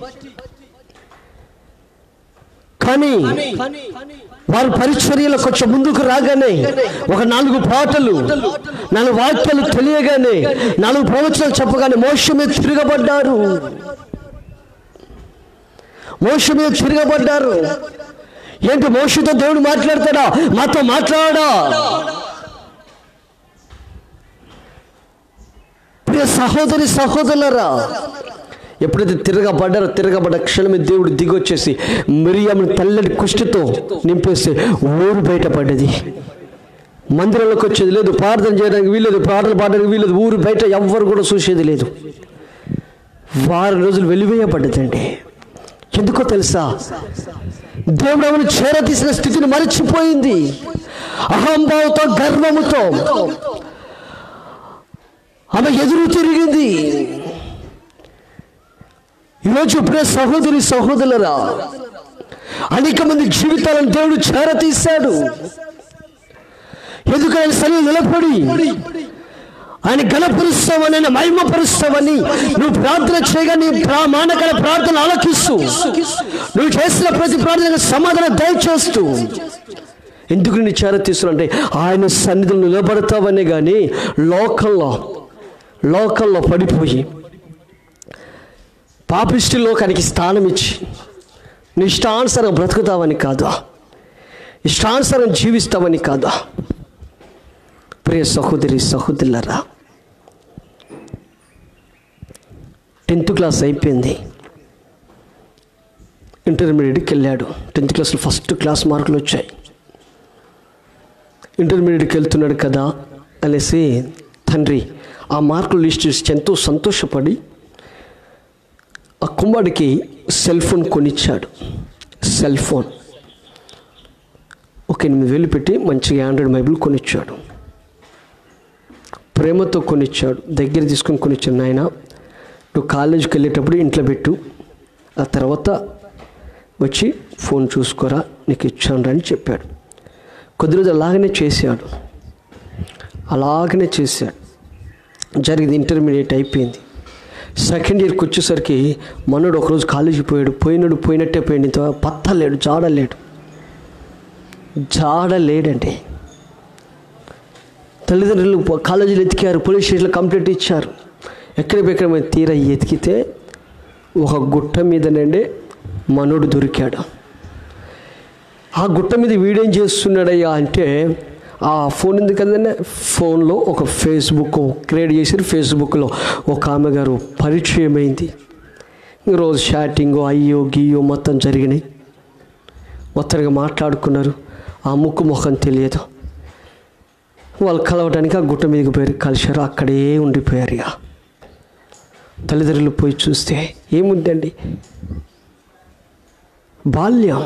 కానీ వారు పరిచర్యలో కొంచెం ముందుకు రాగానే, ఒక 4 పాటలు 4 వాక్యాలు తెలియగానే, 4 ప్రవచనాలు చెప్పగానే మోషే మీద తిరగబడ్డారు. ఏంటి, మోషేతో దేవుడు మాట్లాడతాడా? మాతో మాట్లాడా? ప్రియ సహోదరి సహోదరులారా, ఎప్పుడైతే తిరగబడ్డ క్షణమే దేవుడు దిగొచ్చేసి మిరియామును తెల్లటి కుష్టితో నింపేస్తే ఊరు బయటపడ్డది. మందిరంలోకి వచ్చేది లేదు, ప్రార్థన చేయడానికి వీల్లేదు, పాటలు పాడడానికి వీల్లేదు, ఊరు బయట ఎవ్వరు కూడా చూసేది లేదు. వారం రోజులు వెలివేయబడ్డదండి. ఎందుకో తెలుసా? దేవుడు ఆమెను చేరతీసిన స్థితిని మరచిపోయింది. అహంభావంతో, గర్వముతో ఆమె ఎదురు తిరిగింది. ఈరోజు ప్రియ సహోదరి సహోదరులారా, అనేక మంది జీవితాలను దేవుడు చేరతీశాడు. ఎందుకని సరి నిలబడి ఆయన ఘనపరుస్తావని, ఆయన మహిమపరుస్తావని నువ్వు ప్రార్థన చేయగా నీ ప్రామాణికల ప్రార్థన ఆలకిస్తూ, నువ్వు చేసిన ప్రతి ప్రార్థనకు సమాధానం దయచేస్తూ, ఎందుకు నేను చేరతీస్తున్నా అంటే ఆయన సన్నిధిలో నిలబడతావనే. కానీ లోకంలో పడిపోయి పాపిష్టి లోకానికి స్థానం ఇచ్చి నీ ఇష్టానుసారం బ్రతుకుతావని కాదు, ఇష్టానుసారం జీవిస్తావని కాదు. ప్రియ సహోదరి సహోదరులారా, 10th క్లాస్ అయిపోయింది, ఇంటర్మీడియట్కి వెళ్ళాడు. 10th క్లాస్లో ఫస్ట్ క్లాస్ మార్కులు వచ్చాయి. ఇంటర్మీడియట్కి వెళ్తున్నాడు కదా అనేసి తండ్రి ఆ మార్కులు లిస్ట్ చూసి ఎంతో సంతోషపడి ఆ కుమారుడికి సెల్ ఫోన్ కొనిచ్చాడు. సెల్ ఫోన్ ఒక 8,000 పెట్టి మంచిగా ఆండ్రాయిడ్ మొబైల్ కొనిచ్చాడు. ప్రేమతో కొనిచ్చాడు, దగ్గర తీసుకొని కొనిచ్చాడు. నాయన నువ్వు కాలేజీకి వెళ్ళేటప్పుడు ఇంట్లో పెట్టు, ఆ తర్వాత వచ్చి ఫోన్ చూసుకోరా, నీకు ఇచ్చాను అని చెప్పాడు. కొద్ది రోజు అలాగనే చేశాడు. జరిగింది. ఇంటర్మీడియట్ అయిపోయింది. సెకండ్ ఇయర్కి వచ్చేసరికి మనోడు ఒకరోజు కాలేజీకి పోయినట్టే పోయింది. ఇంత పత్తా లేడు, జాడలేడండి. తల్లిదండ్రులు కాలేజీలు ఎతికారు, పోలీస్ స్టేషన్లో కంప్లైంట్ ఇచ్చారు. ఎక్కడికెక్కడ తీరా ఎతికితే ఒక గుట్ట మీదనండి మనోడు దొరికాడు. ఆ గుట్ట మీద వీడేం చేస్తున్నాడయ్యా అంటే, ఆ ఫోన్ ఉంది కదండి, ఫోన్లో ఒక ఫేస్బుక్ క్రియేట్ చేసి ఫేస్బుక్లో ఒక ఆమె గారు పరిచయం అయింది. రోజు చాటింగ్ అయ్యో గియ్యో మొత్తం జరిగినాయి. మొత్తంగా మాట్లాడుకున్నారు. ఆ ముఖం తెలియదు. వాళ్ళు కలవడానికి ఆ గుట్ట మీదకి పోయి కలిశారు. అక్కడే ఉండిపోయారు. ఇక తల్లిదండ్రులు పోయి చూస్తే ఏముందండి, బాల్యం.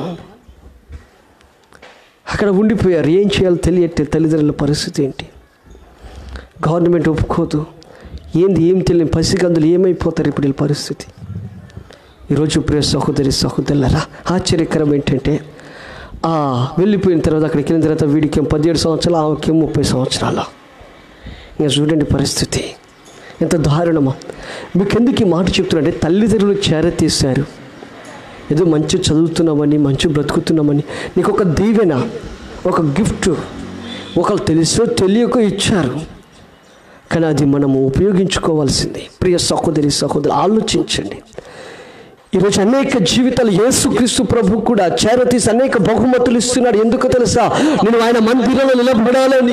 అక్కడ ఉండిపోయారు. ఏం చేయాలో తెలియట్టే తల్లిదండ్రుల పరిస్థితి ఏంటి. గవర్నమెంట్ ఒప్పుకోదు. ఏం తెలియని పసిగందులు ఏమైపోతారు ఇప్పుడు వీళ్ళ పరిస్థితి. ఈరోజు ప్రియ సహోదరి సహోదరులారా, ఆశ్చర్యకరం ఏంటంటే వెళ్ళిపోయిన తర్వాత, అక్కడికి వెళ్ళిన తర్వాత వీడికి 17 సంవత్సరాలు, ఆమెకి 30 సంవత్సరాలు. ఇంకా చూడండి పరిస్థితి ఎంత దారుణమో. మీకు ఎందుకు ఈ మాట చెప్తున్నారంటే, తల్లిదండ్రులు చేరతీశారు. ఏదో మంచి చదువుతున్నామని, మంచి బ్రతుకుతున్నామని, నీకు ఒక దీవెన, ఒక గిఫ్ట్ ఒకళ్ళు తెలుసో తెలియక ఇచ్చారు. కానీ అది మనము ఉపయోగించుకోవాల్సింది. ప్రియ సహోదరి సహోదరులు, ఆలోచించండి. ఈరోజు అనేక జీవితాలు యేసుక్రీస్తు ప్రభు కూడా చేరతీసి అనేక బహుమతులు ఇస్తున్నాడు. ఎందుకు తెలుసా? నేను ఆయన మందిరంలో నిలబడాలని.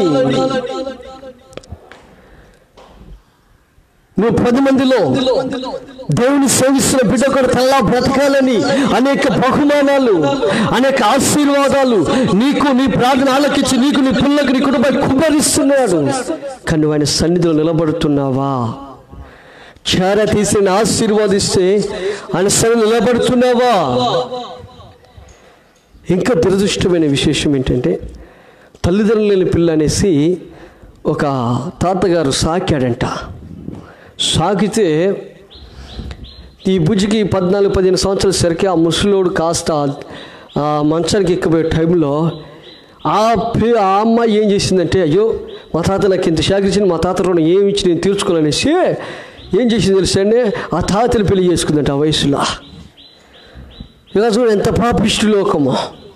నువ్వు 10 మందిలో దేవుని సేవిస్తున్న బిడ్డ కూడా తల్లా బ్రతకాలని అనేక బహుమానాలు, అనేక ఆశీర్వాదాలు నీకు, నీ ప్రార్థన ఆలకించి నీకు, నీ పిల్లలకు, నీ కుటుంబాన్ని కుమ్మరిస్తున్నాడు. కానీ నువ్వు ఆయన సన్నిధిలో నిలబడుతున్నావా? చేరతీసి ఆశీర్వాదిస్తే ఆయన సన్నిధిలో నిలబడుతున్నావా? ఇంకా దురదృష్టమైన విశేషం ఏంటంటే, తల్లిదండ్రులు లేని పిల్ల అనేసి ఒక తాతగారు సాకాడంట. సాకితే ఈ బుజ్జికి 14-15 సంవత్సరాల సరికి ఆ ముసలోడు కాస్త మంచానికి ఎక్కిపోయే టైంలో ఆ అమ్మాయి ఏం చేసిందంటే, అయ్యో మా తాత నాకు ఇంత శాఖించింది, మా తాత రుణం ఏమి ఇచ్చి నేను తీర్చుకోవాలనేసి ఏం చేసింది తెలుసండి, ఆ తాతని పెళ్లి చేసుకుందంట ఆ వయసులో. ఇలా చూడండి ఎంత పాపిష్టి లోకమో.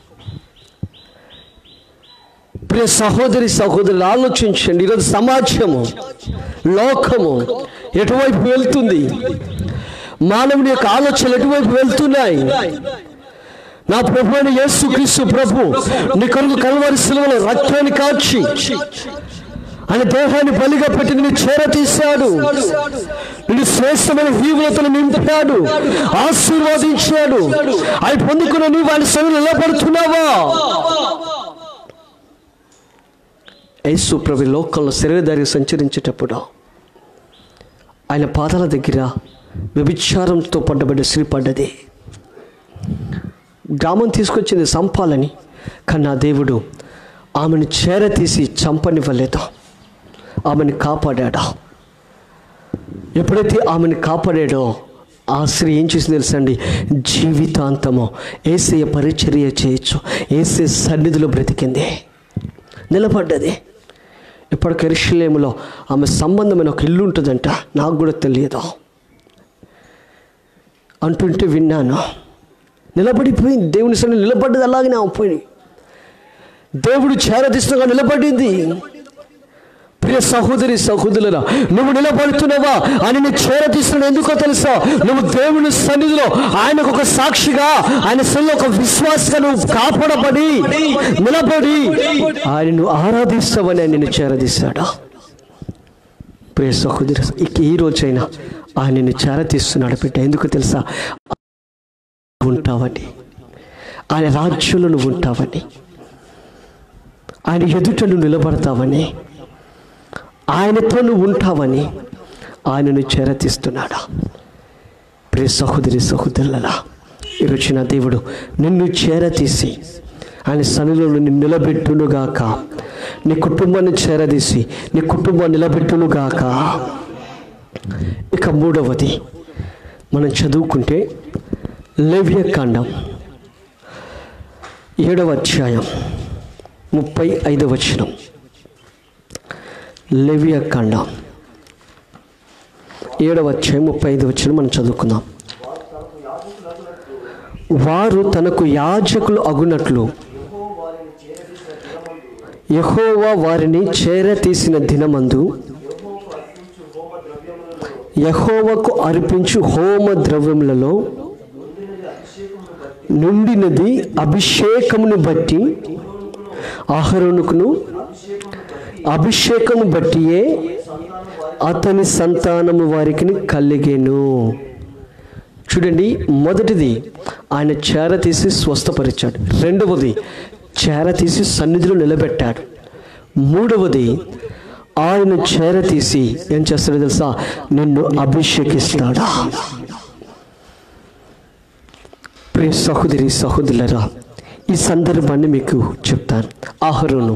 ప్రియ సహోదరి సహోదరులు ఆలోచించండి, ఈరోజు సమాజము లోకము ఎటువైపు వెళ్తుంది, మానవుని యొక్క ఆలోచనలు ఎటువైపు వెళ్తున్నాయి. నా ప్రభు అయిన యేసుక్రీస్తు ప్రభు నీ కొరకు కల్వరి శిలువలో రక్తాన్ని కాచి ఆయన దేహాన్ని బలిగా పెట్టి నిన్ను చేరతీశాడు, నిన్ను శ్రేష్టమైన హీవులతో నింపాడు, ఆశీర్వాదించాడు. అవి పొందుకున్న నీవు ఆయన సన్నిధిలో నిలబడుతున్నావా? యేసు ప్రభు లోకంలో శరీరధారిగా సంచరించేటప్పుడు ఆయన పాదాల దగ్గర వ్యభిచారంతో పడ్డబడ్డ స్త్రీ పడ్డది. గ్రామం తీసుకొచ్చింది చంపాలని, కానీ నా దేవుడు ఆమెను చేరతీసి చంపనివ్వలేదు, ఆమెను కాపాడాడు. ఎప్పుడైతే ఆమెను కాపాడాడో ఆ స్త్రీ ఏం చేసింది తెలుసండి, జీవితాంతము యేసయ్య పరిచర్య చేయొచ్చు, యేసయ్య సన్నిధిలో బ్రతికింది, నిలబడ్డది. ఇప్పటికి యెరూషలేములో ఆమె సంబంధమైన ఒక ఇల్లు ఉంటుందంట, నాకు కూడా తెలియదు అంటుంటే విన్నాను. నిలబడిపోయింది, దేవుని సన్నిధిలో నిలబడ్డది, అలాగనే పోయి దేవుడు చేరదీస్తుగా నిలబడింది. ప్రియ సహోదరి సహోదరులారా, నువ్వు నిలబడుతున్నావా అని నేను చేరదీస్తున్నాను. ఎందుకో తెలుసా, నువ్వు దేవుని సన్నిధిలో ఆయనకు ఒక సాక్షిగా, ఆయన సన్నిధిలో ఒక విశ్వాసగా నువ్వు కాపాడబడి నిలబడి ఆయనను ఆరాధిస్తావని ఆయన నిన్ను చేరదీశాడు. ప్రియ సహోదరి, ఇక ఈ రోజైనా ఆయన నిన్ను చేరదీస్తున్నాడు బిడ్డ. ఎందుకు తెలుసా, ఉంటావని, ఆయన రాజ్యంలో నువ్వు ఉంటావని, ఆయన ఎదుట నువ్వు నిలబడతావని, ఆయనతో నువ్వు ఉంటావని ఆయనను చేరతీస్తున్నాడు. ప్రియ సహోదరి సహోదరులారా, ఈరోజు నా దేవుడు నిన్ను చేరతీసి ఆయన సన్నిధిలో నిన్ను నిలబెట్టునుగాక, నీ కుటుంబాన్ని చేరదీసి నీ కుటుంబాన్ని నిలబెట్టునుగాక. ఇక మూడవది మనం చదువుకుంటే లేవ్యకాండం 7వ అధ్యాయం 35వ వచనం. లేవ్యకాండం 7వ అధ్యాయం 35వ వచనం మనం చదువుకుందాం. వారు తనకు యాజకులు అగునట్లు యెహోవా వారిని చేరతీసిన దినమందు యెహోవాకు అర్పించు హోమ ద్రవ్యములలో నుండినది అభిషేకమును బట్టి అహరోనుకును, అభిషేకము బట్టియే అతని సంతానము వారికి కలిగెను. చూడండి, మొదటిది ఆయన చేరతీసి స్వస్థపరిచాడు, రెండవది చేరతీసి సన్నిధిలో నిలబెట్టాడు, మూడవది ఆయన చేరతీసి ఏం చేస్తాడో తెలుసా, నిన్ను అభిషేకిస్తాడా. ప్రియ సహోదరి సహోదరులారా, ఈ సందర్భాన్ని మీకు చెప్తాను. అహరోను,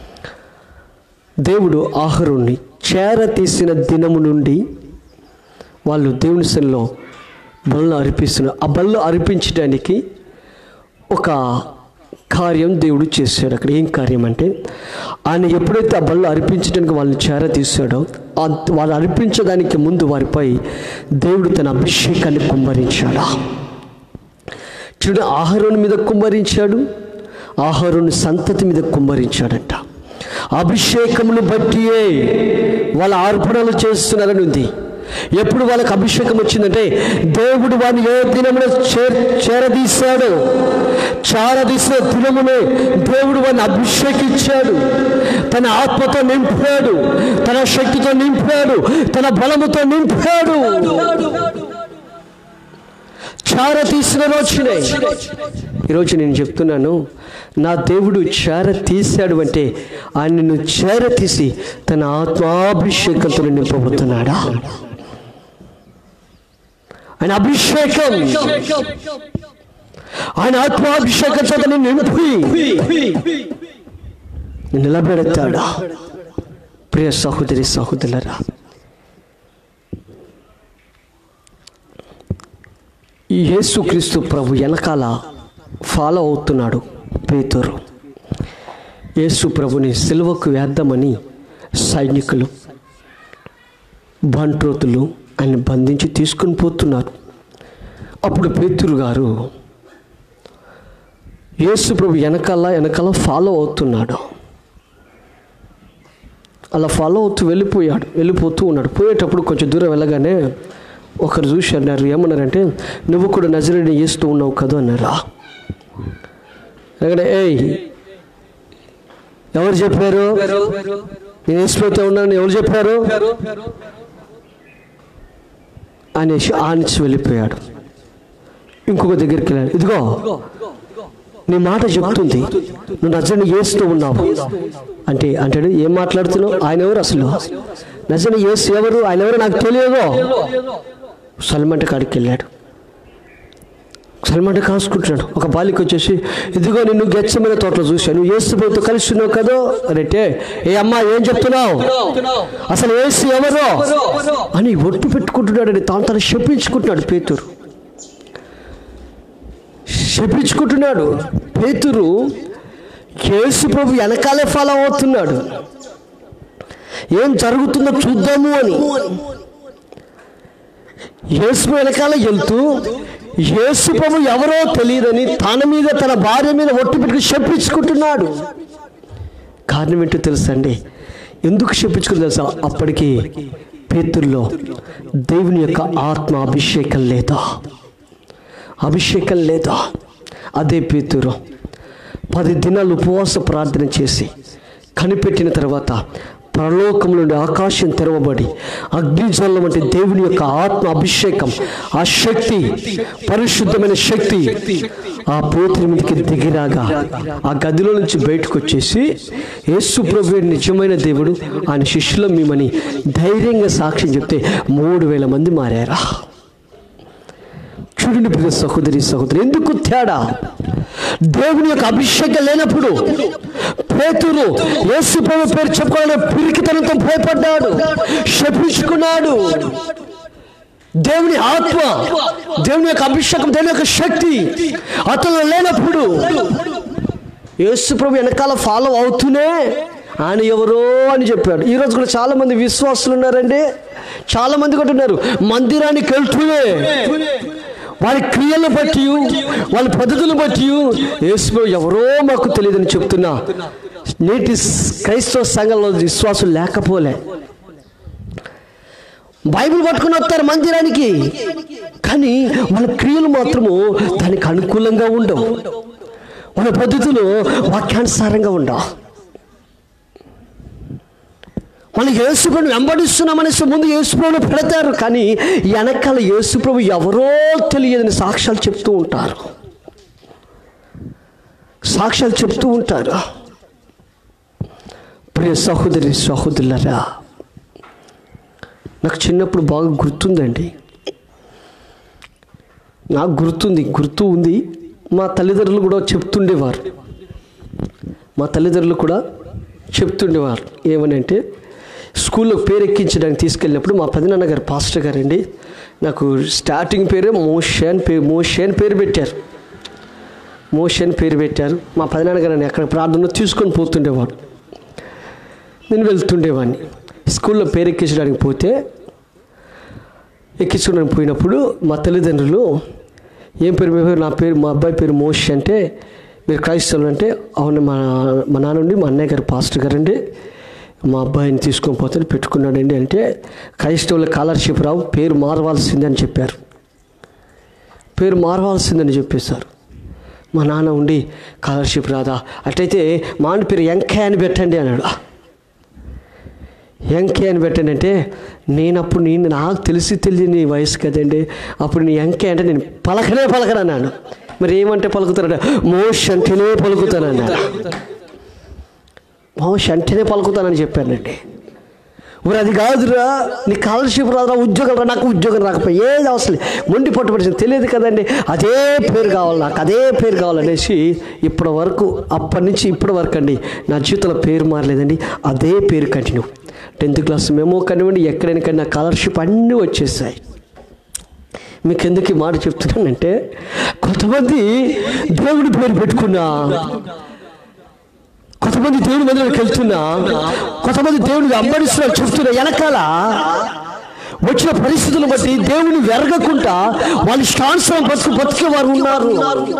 దేవుడు అహరోన్ని చేరతీసిన దినము నుండి వాళ్ళు దేవుని సన్నిధిలో బలులు అర్పిస్తున్నారు. ఆ బలులు అర్పించడానికి ఒక కార్యం దేవుడు చేశాడు. అక్కడ ఏం కార్యం అంటే, ఆయన ఎప్పుడైతే ఆ బలులు అర్పించడానికి వాళ్ళని చేరతీశాడో వాళ్ళు అర్పించడానికి ముందు వారిపై దేవుడు తన అభిషేకాన్ని కుమ్మరించాడు. చూడు, అహరోను మీద కుమ్మరించాడు, అహరోను సంతతి మీద కుమ్మరించాడంట. అభిషేకమును బట్టియే వాళ్ళ అర్పణలు చేస్తున్నారని ఉంది. ఎప్పుడు వాళ్ళకి అభిషేకం వచ్చిందంటే, దేవుడు వారిని ఏ దినమున చేరదీశాడో, చేరదీసిన దినమునే దేవుడు వారిని అభిషేకించాడు, తన ఆత్మతో నింపాడు, తన శక్తితో నింపాడు, తన బలముతో నింపాడు. చేరతీసిన రోజునే ఈరోజు నేను చెప్తున్నాను, నా దేవుడు చేరతీశాడు అంటే ఆయనను చేరతీసి తన ఆత్మాభిషేకంతో నింపబోతున్నాడా. ఆయన అభిషేకం ఆయన ఆత్మాభిషేకం చేత నింపి నిలబెడతాడు. ప్రియ సహోదరి సహోదరులారా, ఈ యేసుక్రీస్తు ప్రభు వెనకాల ఫాలో అవుతున్నాడు పేతురు. యేసు ప్రభుని సిలువకు వేద్దామని సైనికులు, బంట్రోతులు ఆయన బంధించి తీసుకుని పోతున్నారు. అప్పుడు పేతురు గారు యేసు ప్రభు వెనకాల ఫాలో అవుతున్నాడు. అలా ఫాలో అవుతూ వెళ్ళిపోతూ ఉన్నాడు. పోయేటప్పుడు కొంచెం దూరం వెళ్ళగానే ఒకరు చూసి అన్నారు, ఏమన్నారంటే, నువ్వు కూడా నజరేయుని యేసు ఉన్నావు కదా అన్నారా. ఎందుకంటే ఎవరు చెప్పారు నేను యేసుతో ఉన్నాను, ఎవరు చెప్పారు అనేసి ఆనించి వెళ్ళిపోయాడు. ఇంకొక దగ్గరికి వెళ్ళాడు, ఇదిగో నీ మాట చెప్తుంది, నువ్వు నజరేయుని యేసుతో ఉన్నావు అంటే అంటాడు. ఏం మాట్లాడుతున్నావు? ఆయన ఎవరు అసలు? నజరేయుని యేసు ఎవరు? ఆయన ఎవరు నాకు తెలియదు. సల్మంట కాడికి వెళ్ళాడు. సల్మంట కాసుకుంటున్నాడు. ఒక బాలిక వచ్చేసి, ఇదిగో నిన్ను గెత్సెమనే తోటలో చూశాను, నువ్వు యేసుతో కలిసి ఉన్నావు కదా అంటే, ఏ అమ్మా ఏం చెప్తున్నావు, అసలు యేసు ఎవరు అని ఒట్టు పెట్టుకుంటున్నాడని తాను శపించుకుంటున్నాడు. పేతురు శపించుకుంటున్నాడు. పేతురు యేసు ప్రభు వెనకాలే ఫాలో అవుతున్నాడు. ఏం జరుగుతుందో చూద్దాము అని యేసు వెనకాల వెళ్తూ, యేసు ప్రభు ఎవరో తెలియదని తన మీద తన భార్య మీద ఒట్టు పెట్టుకుని శపించుకుంటున్నాడు. కారణం ఏంటో తెలుసండి? ఎందుకు శపించుకుని తెలుసా? అప్పటికి పేతురులో దేవుని యొక్క ఆత్మ అభిషేకం లేదా. అదే పేతురు 10 దినాలు ఉపవాస ప్రార్థన చేసి కనిపెట్టిన తర్వాత పరలోకం నుండి ఆకాశం తెరవబడి అగ్నిజ్వాల వంటి దేవుని యొక్క ఆత్మ అభిషేకం, ఆ శక్తి, పరిశుద్ధమైన శక్తి ఆ పేతురు మీదకి దిగిరాగా ఆ గదిలో నుంచి బయటకు వచ్చేసి, యేసు ప్రభువే నిజమైన దేవుడు, ఆయన శిష్యులం మేమని ధైర్యంగా సాక్ష్యం చెప్తే 3000 మంది మారారా. చూడండి ప్రియ సహోదరి సహోదరి, ఎందుకు తేడా? దేవుని యొక్క అభిషేకం లేనప్పుడు పేతురు యేసు ప్రభు పేరు చెప్పుకోవాలని పిరికితనంతో భయపడ్డాడు, శపించుకున్నాడు. దేవుని ఆత్మ, దేవుని యొక్క అభిషేకం, దేవుని యొక్క శక్తి అతను లేనప్పుడు యేసు ప్రభు వెనకాల ఫాలో అవుతూనే ఆయన ఎవరో అని చెప్పాడు. ఈరోజు కూడా చాలా మంది విశ్వాసులు ఉన్నారండి. చాలా మంది కూడా ఉన్నారు, మందిరానికి వెళ్తూనే వారి క్రియలను బట్టి, వాళ్ళ పద్ధతులను బట్టి యేసు ఎవరో మాకు తెలియదని చెప్తున్నా. నేటి క్రైస్తవ సంఘంలో విశ్వాసం లేకపోలే. బైబిల్ పట్టుకుని వస్తారు మందిరానికి, కానీ వాళ్ళ క్రియలు మాత్రము దానికి అనుకూలంగా ఉండవు, వాళ్ళ పద్ధతులు వాక్యానుసారంగా ఉండవు. వాళ్ళు యేసుప్రభుని వెంబడిస్తున్నామనేసి ముందు యేసుప్రభుని పెడతారు, కానీ వెనకాల యేసుప్రభు ఎవరో తెలియదని సాక్ష్యాలు చెప్తూ ఉంటారు. ప్రియ సహోదరి సహోదరులారా, నాకు చిన్నప్పుడు బాగా గుర్తుందండి. నాకు గుర్తు ఉంది. మా తల్లిదండ్రులు కూడా చెప్తుండేవారు. ఏమని అంటే, స్కూల్లో పేరు ఎక్కించడానికి తీసుకెళ్ళినప్పుడు మా పెదనాన్నగారు పాస్టర్ గారండి నాకు స్టార్టింగ్ పేరే మోషన్ పేరు పెట్టారు. మా పెదనాన్నగారు నన్ను అక్కడ ప్రార్థనలో తీసుకొని పోతుండేవాడు. నేను వెళ్తుండేవాడిని. స్కూల్లో పేరు ఎక్కించడానికి పోయినప్పుడు మా తల్లిదండ్రులు, ఏం పేరు మీ పేరు? మా అబ్బాయి పేరు మోష్ అంటే, మీరు క్రైస్తవులు అంటే, అవును మా నాన్న నుండి మా అన్నయ్య గారు పాస్టర్ గారండి, మా అబ్బాయిని తీసుకొని పోతే పెట్టుకున్నాడండి అంటే, క్రైస్తవుల స్కాలర్షిప్ రావు, పేరు మారవలసిందని చెప్పారు. పేరు మారవలసిందని చెప్పేశారు. మా నాన్న ఉండి, స్కాలర్షిప్ రాదా, అట్లయితే మా అన్న పేరు వెంకయ్య అని పెట్టండి అన్నాడు. వెంకయ్య అని పెట్టండి అంటే, నాకు తెలియని వయసు కదండి, అప్పుడు నీ వెంకయ్య అంటే నేను పలకనన్నాను. మరి ఏమంటే పలుకుతారంటే, మోష్ అంటేనే పలుకుతానన్నాడు. మోష్ అంటేనే పలుకుతానని చెప్పానండి. ఊరు అది కాదురా, నీ స్కాలర్షిప్ రాదురా, ఉద్యోగం రా, నాకు ఉద్యోగం రాకపోయి ఏది అవసరం మొండి పట్టుబడి తెలియదు కదండి, అదే పేరు కావాలి, నాకు అదే పేరు కావాలనేసి ఇప్పటి వరకు, అప్పటి నుంచి ఇప్పటి వరకు అండి నా జీవితంలో పేరు మారలేదండి, అదే పేరు కంటిన్యూ. 10th క్లాస్ మెమో కనివ్వండి, ఎక్కడైనా కానీ నా స్కాలర్షిప్ అన్నీ వచ్చేసాయి. మీకు ఎందుకు ఈ మాట చెప్తున్నానంటే, కొంతమంది దేవుడి పేరు పెట్టుకున్నా, కొంతమంది దేవుడి మందిరానికి వెళ్తున్నా, కొంతమంది దేవుడిని అంబడిస్తున్నారు చెప్తున్నా, వెనకాల వచ్చిన పరిస్థితులను బట్టి దేవుని వెరగకుండా వాళ్ళు ఇష్టానుసారం బతికే వారు ఉన్నారు.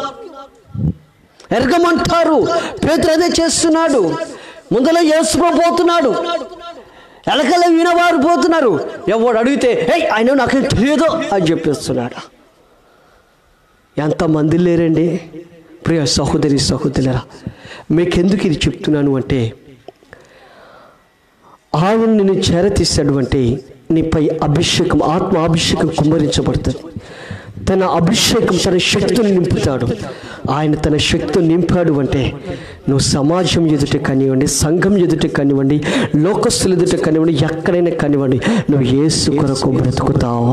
ఎరగమంటారు. పేతురు అదే చేస్తున్నాడు. ముందలే యేసుప్రభు పోతున్నాడు, వెనకాల వినవారు పోతున్నారు. ఎవడు అడిగితే ఆయన నాకేం తెలియదు అని చెప్పేస్తున్నాడు. ఎంతమంది లేరండి ప్రియ సహోదరి సహోదరులారా. మీకెందుకు ఇది చెప్తున్నాను అంటే, ఆయన నిన్ను చేరతీశాడు అంటే నీపై అభిషేకం, ఆత్మ అభిషేకం కుమ్మరించబడుతుంది. తన అభిషేకం, తన శక్తిని నింపుతాడు. ఆయన తన శక్తిని నింపాడు అంటే నువ్వు సమాజం ఎదుట కానివ్వండి, సంఘం ఎదుట కానివ్వండి, లోకస్తుల ఎదుట కానివ్వండి, ఎక్కడైనా కానివ్వండి, నువ్వు యేసు కొరకు బ్రతుకుతావు.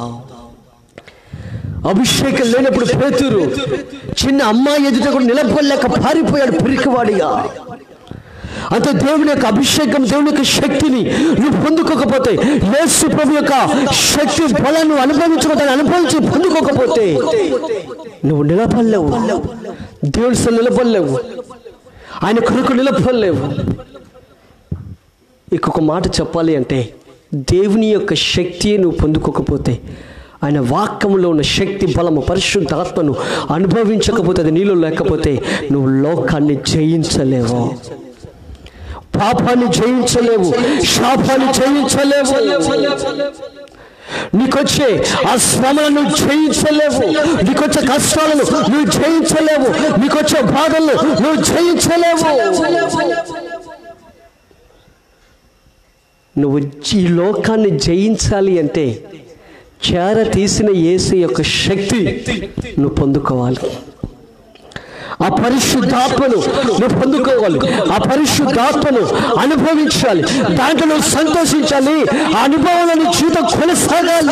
అభిషేకం లేనప్పుడు పేతురు చిన్న అమ్మాయి ఎదుట కూడా నిలబడలేక పారిపోయాడు పిరికివాడిగా. అంతే దేవుని యొక్క అభిషేకం, దేవుని యొక్క శక్తిని నువ్వు పొందుకోకపోతే, యేసు ప్రభు యొక్క శక్తి బలాన్ని అనుభవించి పొందుకోకపోతే నువ్వు నిలబడలేవు, దేవుని సన్నిధిలో నిలబడలేవు, ఆయన కొరకు నిలబడలేవు. ఇంకొక మాట చెప్పాలి అంటే, దేవుని యొక్క శక్తి నువ్వు పొందుకోకపోతే, ఆయన వాక్యంలో ఉన్న శక్తి బలము పరిశుద్ధాత్మను అనుభవించకపోతే, అది నీలో లేకపోతే నువ్వు లోకాన్ని జయించలేవు, పాపాన్ని జయించలేవు, శాపాన్ని జయించలేవు, నీకొచ్చే ఆ శ్రమలను జయించలేవు, నీకొచ్చే కష్టాలను నువ్వు జయించలేవు, నీకొచ్చే బాధలను నువ్వు జయించలేవు. నువ్వు ఈ లోకాన్ని జయించాలి అంటే చేర తీసిన యేసు యొక్క శక్తి నువ్వు పొందుకోవాలి. ఆ పరిశుద్ధాత్మను నువ్వు పొందుకోవాలి, ఆ పరిశుద్ధాత్మను అనుభవించాలి, దాంట్లో నువ్వు సంతోషించాలి, ఆ అనుభవాలను జీవితం కొనసాగాలి.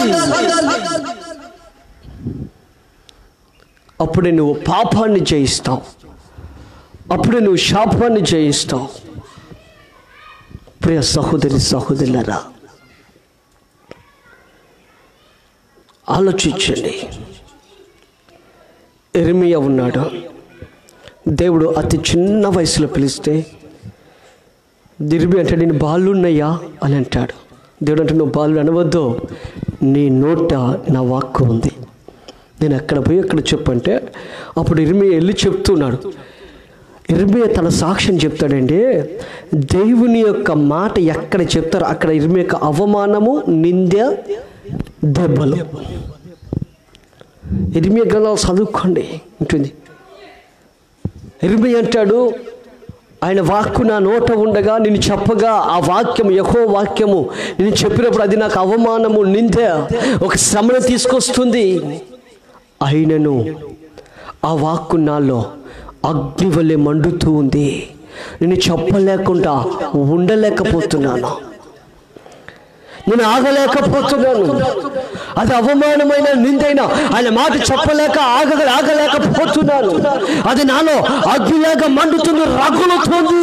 అప్పుడే నువ్వు పాపాన్ని జయిస్తావు, అప్పుడే నువ్వు శాపాన్ని జయిస్తావు. ప్రియ సహోదరి సహోదరులారా, ఆలోచించండి. ఇర్మియా ఉన్నాడు, దేవుడు అతి చిన్న వయసులో పిలిస్తే ఇర్మియా అంటే నేను బాలున్నయ్యా అని అంటాడు. దేవుడు అంటే నువ్వు బాలు అనవద్దు, నీ నోట నా వాక్కు ఉంది, నేను ఎక్కడ పోయి ఎక్కడ చెప్పంటే అప్పుడు ఇర్మియా వెళ్ళి చెప్తున్నాడు. ఇర్మియా తన సాక్ష్యం చెప్తాడండి. దేవుని యొక్క మాట ఎక్కడ చెప్తారో అక్కడ ఇర్మియా యొక్క అవమానము, నింద, దెబ్బలు. ఇర్మియా గ్రంథాలు చదువుకోండి ఉంటుంది. ఇర్మియా అంటాడు, ఆయన వాక్కు నా నోట ఉండగా నేను చెప్పగా, ఆ వాక్యము యెహోవా వాక్యము నేను చెప్పినప్పుడు అది నాకు అవమానము, నింద, ఒక శ్రమను తీసుకొస్తుంది. అయినను ఆ వాక్కు నాలో అగ్ని వలె మండుతూ ఉంది, నేను చెప్పలేకుండా ఉండలేకపోతున్నాను, నేను ఆగలేకపోతున్నాను. అది అవమానమైన నిందైనా ఆయన మాట చెప్పలేక ఆగలేకపోతున్నాను. అది నాలో అగ్నిలాగా మండుతుంది, రగులుతుంది.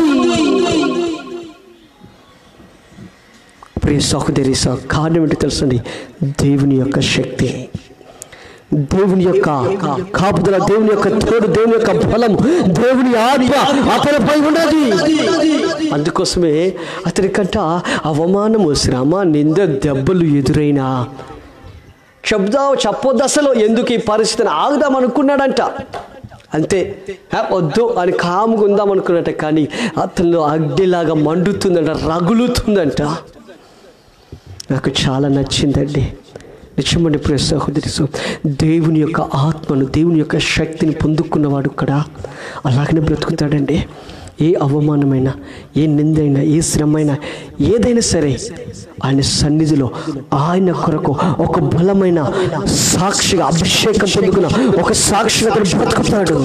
ప్రియ సహోదరి కారణం ఏంటి తెలుసండి? దేవుని యొక్క శక్తి, దేవుని యొక్క కాపుదల, దేవుని యొక్క తోడు, దేవుని యొక్క బలము, దేవుని ఆత్మ అతనిపై ఉన్నది. అందుకోసమే అతనికంట అవమానము, శ్రమ, నింద, దెబ్బలు ఎదురైనా చెప్పొద్దు అసలు. ఎందుకు ఈ పరిస్థితిని ఆగుదాం అనుకున్నాడంట, అంతే, వద్దు అని కాముగా ఉందాం అనుకున్నట్ట. కానీ అతనిలో అగ్నిలాగా మండుతుందంట, రగులుతుందంట. నాకు చాలా నచ్చిందండి. నిజమండి ప్రియ సహోదరి, దేవుని యొక్క ఆత్మను, దేవుని యొక్క శక్తిని పొందుకున్నవాడు కూడా అలాగనే బ్రతుకుతాడండి. ఏ అవమానమైనా, ఏ నిందైనా, ఏ శ్రమైనా, ఏదైనా సరే ఆయన సన్నిధిలో ఆయన కొరకు ఒక బలమైన సాక్షిగా, అభిషేకం పొందుకున్న ఒక సాక్షిగా అతను బ్రతుకుతాడు,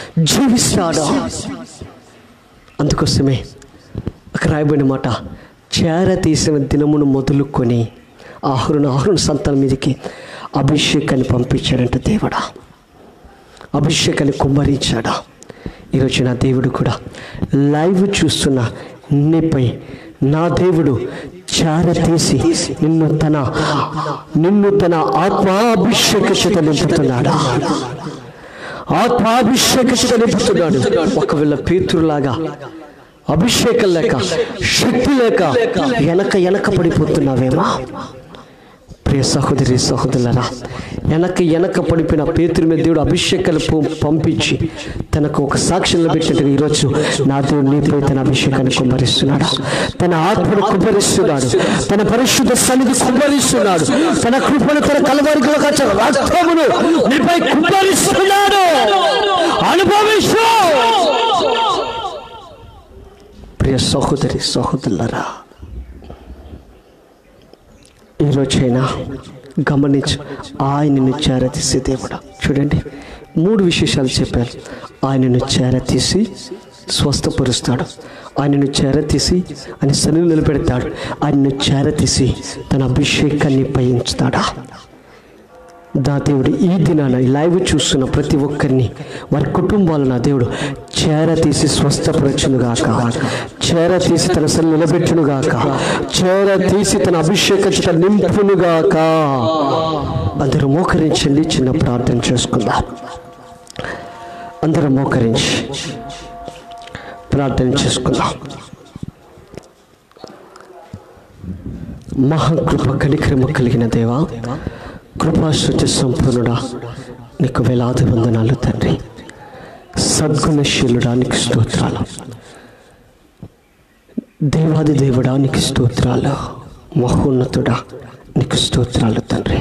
జీవిస్తాడు. అందుకోసమే అక్కడ రాయబడిన మాట, చేరతీసిన దినమును మొదలుకొని ఆహ్రుణ సంతానం మీదకి అభిషేకాన్ని పంపించాడంట దేవుడా. అభిషేకాన్ని కుమ్మరించాడా. ఈరోజు నా దేవుడు కూడా లైవ్ చూస్తున్న నీపై నా దేవుడు చేరతీసి నిన్ను తన ఆత్మాభిషేక చేత నింపుతున్నాడా. ఆత్మాభిషేక చేత నింపుతున్నాడు. ఒకవేళ పేతురులాగా అభిషేకం లేక శక్తి లేక వెనక పడిపోతున్నావేమా? ప్రియ సహోదరి సహోదరులారా, వెనక పడిపోయిన పేతురు మీద దేవుడు అభిషేకాలు పంపించి తనకు ఒక సాక్ష్యంలో పెట్టినట్టుగా ఈరోజు నా దేవుడు నీపై తన అభిషేకాన్ని కుమ్మరిస్తున్నాడు. తన ఆత్మను కుమ్మరిస్తున్నాడు. తన పరిశుద్ధ సన్నిధి కుమ్మరిస్తున్నాడు. తన కృపను తన కలవరికలో రక్తమును నీపై కుమ్మరిస్తున్నాడు. అనుభవించు ప్రియ సహోదరి సహోదరులారా. ఈరోజైనా గమనించు, ఆయనను చేరతీసే దేవుడు. చూడండి, 3 విశేషాలు చెప్పారు. ఆయనను చేరతీసి స్వస్థపరుస్తాడు, ఆయనను చేరతీసి ఆయన సన్నిధిలో నిలబెడతాడు, ఆయనను చేరతీసి తన అభిషేకాన్ని పయించుతాడా. నా దేవుడు ఈ దినాన లైవ్ చూస్తున్న ప్రతి ఒక్కరిని వారి కుటుంబాలు నా దేవుడు చేరతీసి స్వస్థపరచునుగాక, చేరతీసి తన సన్నిధిలో నిలబెట్టునుగాక, చేరతీసి తన అభిషేకం చేత నింపునుగాక. అందరూ మోకరించండి, చిన్న ప్రార్థన చేసుకుందాం. అందరూ మోకరించి ప్రార్థన చేసుకుందాం. మహాకృప కనికరము కలిగిన దేవా, కృపాశుచి సంపూర్ణుడా, నీకు వేలాది వందనాలు తండ్రి. సద్గుణశీలుడా నీకు స్తోత్రాలు. దేవాది దేవుడా నీకు స్తోత్రాలు. మహోన్నతుడా నీకు స్తోత్రాలు తండ్రి.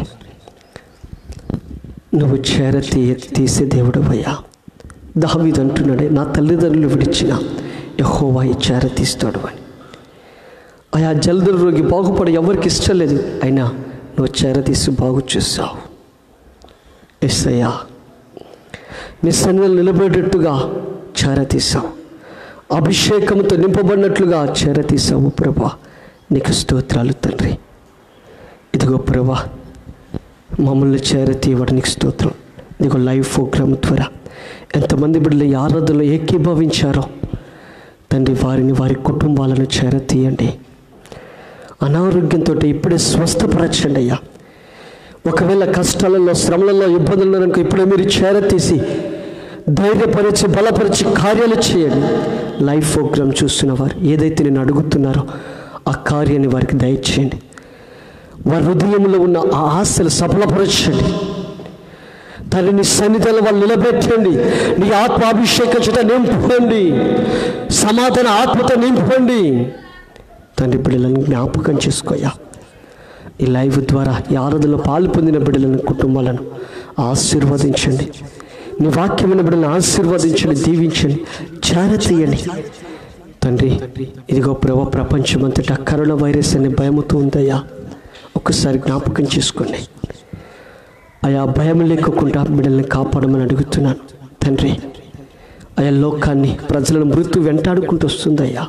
నువ్వు తీసే దేవుడు అయ్యా. దావీదు అంటున్నాడే, నా తల్లిదండ్రులు విడిచిన యెహోవా చేరతీస్తాడు అని. ఆయా జలదల రోగి బాగుపడి ఎవరికి ఇష్టం లేదు, అయినా నువ్వు చేరతీసి బాగు చేస్తావు. యేసయ్యా, నీ సన్నిధిలో నిలబడేటట్టుగా చేరతీసావు. అభిషేకంతో నింపబడినట్లుగా చేరతీసావు ప్రభా. నీకు స్తోత్రాలు తండ్రి. ఇదిగో ప్రభా, మమ్మల్ని చేరతీయడం నీకు స్తోత్రం. ఇదిగో లైవ్ ప్రోగ్రామ్ ద్వారా ఎంతమంది బిడ్డలు ఈ ఆరాధనలో ఏకీభవించారో తండ్రి, వారిని వారి కుటుంబాలను చేరతీయండి. అనారోగ్యంతో ఇప్పుడే స్వస్థపరచండి అయ్యా. ఒకవేళ కష్టాలలో శ్రమలలో ఇబ్బందులను ఇప్పుడే మీరు చేరతీసి ధైర్యపరిచి బలపరిచి కార్యాలు చేయండి. లైవ్ ప్రోగ్రామ్ చూస్తున్న వారు ఏదైతే నేను అడుగుతున్నారో ఆ కార్యాన్ని వారికి దయచేయండి. వారి హృదయంలో ఉన్న ఆ ఆశలు సఫలపరచండి. తల్లి నీ సన్నిధిలో వాళ్ళు నిలబెట్టండి. నీ ఆత్మాభిషేకం చేత నింపండి. సమాధాన ఆత్మతో నింపండి. తండ్రి, బిడ్డలను జ్ఞాపకం చేసుకోయ్యా. ఈ లైవ్ ద్వారా ఈ ఆరాధనలో పాలు పొందిన బిడ్డలను కుటుంబాలను ఆశీర్వదించండి. నీ వాక్యమైన బిడ్డలను ఆశీర్వదించండి, దీవించండి, చేరతీయండి తండ్రి. ఇదిగో ప్రభు, ప్రపంచమంతటా కరోనా వైరస్ అనే భయముతో ఉందయ్యా. ఒక్కసారి జ్ఞాపకం చేసుకోండి అయా. భయం లేకుండా బిడ్డల్ని కాపాడమని అడుగుతున్నాను తండ్రి. అయా, లోకాన్ని ప్రజలను మృత్యు వెంటాడుకుంటూ వస్తుందయ్యా.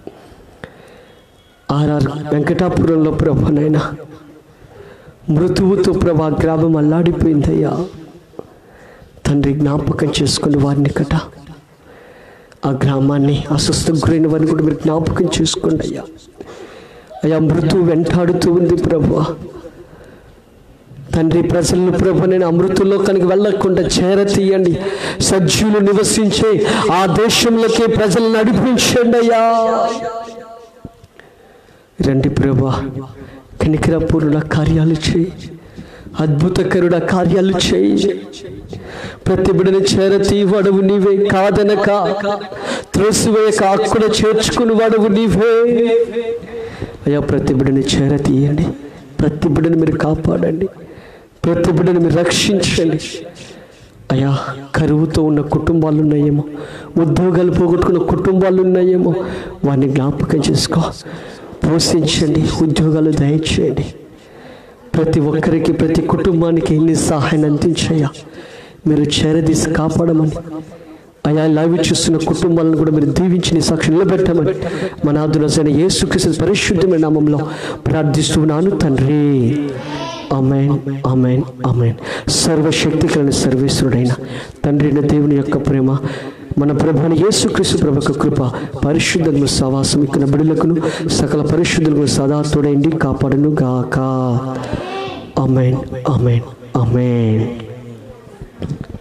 ఆర్ఆర్ వెంకటాపురంలో ప్రభనైనా మృతువుతో ప్రభా గ్రామం అల్లాడిపోయిందయ్యా. తండ్రి, జ్ఞాపకం చేసుకుని వారిని కట ఆ గ్రామాన్ని అస్వస్థకు గురైన వారిని కూడా మీరు జ్ఞాపకం చేసుకోండి అయ్యా. అయ్యా, మృతువు వెంటాడుతూ ఉంది ప్రభా. తండ్రి, ప్రజలను ప్రభనైనా అమృతుల్లోకానికి వెళ్ళకుండా చేరతీయండి. సజీవులు నివసించే ఆ దేశంలోకి ప్రజలను నడిపించండి అయ్యా. రండి ప్రభా, కనికరపూర్ణ కార్యాలు చేయి, అద్భుతకరుడ కార్యాలు చేయి. ప్రతి బిడ్డని చేరతీ వాడవు నీవే, కాదనక త్రోసివేయక అక్కడ చేర్చుకుని వాడవు నీవే అయ్యా. ప్రతి బిడ్డని చేరతీయండి. ప్రతి బిడ్డని మీరు కాపాడండి. ప్రతి బిడ్డని మీరు రక్షించండి అయ్యా. కరువుతో ఉన్న కుటుంబాలు ఉన్నాయేమో, ఉద్యోగాలు పోగొట్టుకున్న కుటుంబాలు ఉన్నాయేమో, వారిని జ్ఞాపకం చేసుకో, పోషించండి, ఉద్యోగాలు దయచేయండి. ప్రతి ఒక్కరికి, ప్రతి కుటుంబానికి ఎన్ని సహాయాన్ని అందించయ్యా. మీరు చేరదీసి కాపాడమని అయా లైవ్ చూస్తున్న కుటుంబాలను కూడా మీరు దీవించి నీ సాక్షి నిలబెట్టమని మన నాథుడైన యేసుక్రీస్తు పరిశుద్ధమైన నామంలో ప్రార్థిస్తున్నాను తండ్రి. ఆమేన్, ఆమేన్, ఆమేన్. సర్వశక్తి కలిగిన సర్వేశ్వరుడైన తండ్రి అయిన దేవుని యొక్క ప్రేమ, మన ప్రభువైన యేసుక్రీస్తు ప్రభు యొక్క కృప, పరిశుద్ధమైన సహవాసం ఇక్కడ బిడ్డలకును సకల పరిశుద్ధులకు సదా తోడైండి కాపాడును గాక. ఆమేన్, ఆమేన్, ఆమేన్.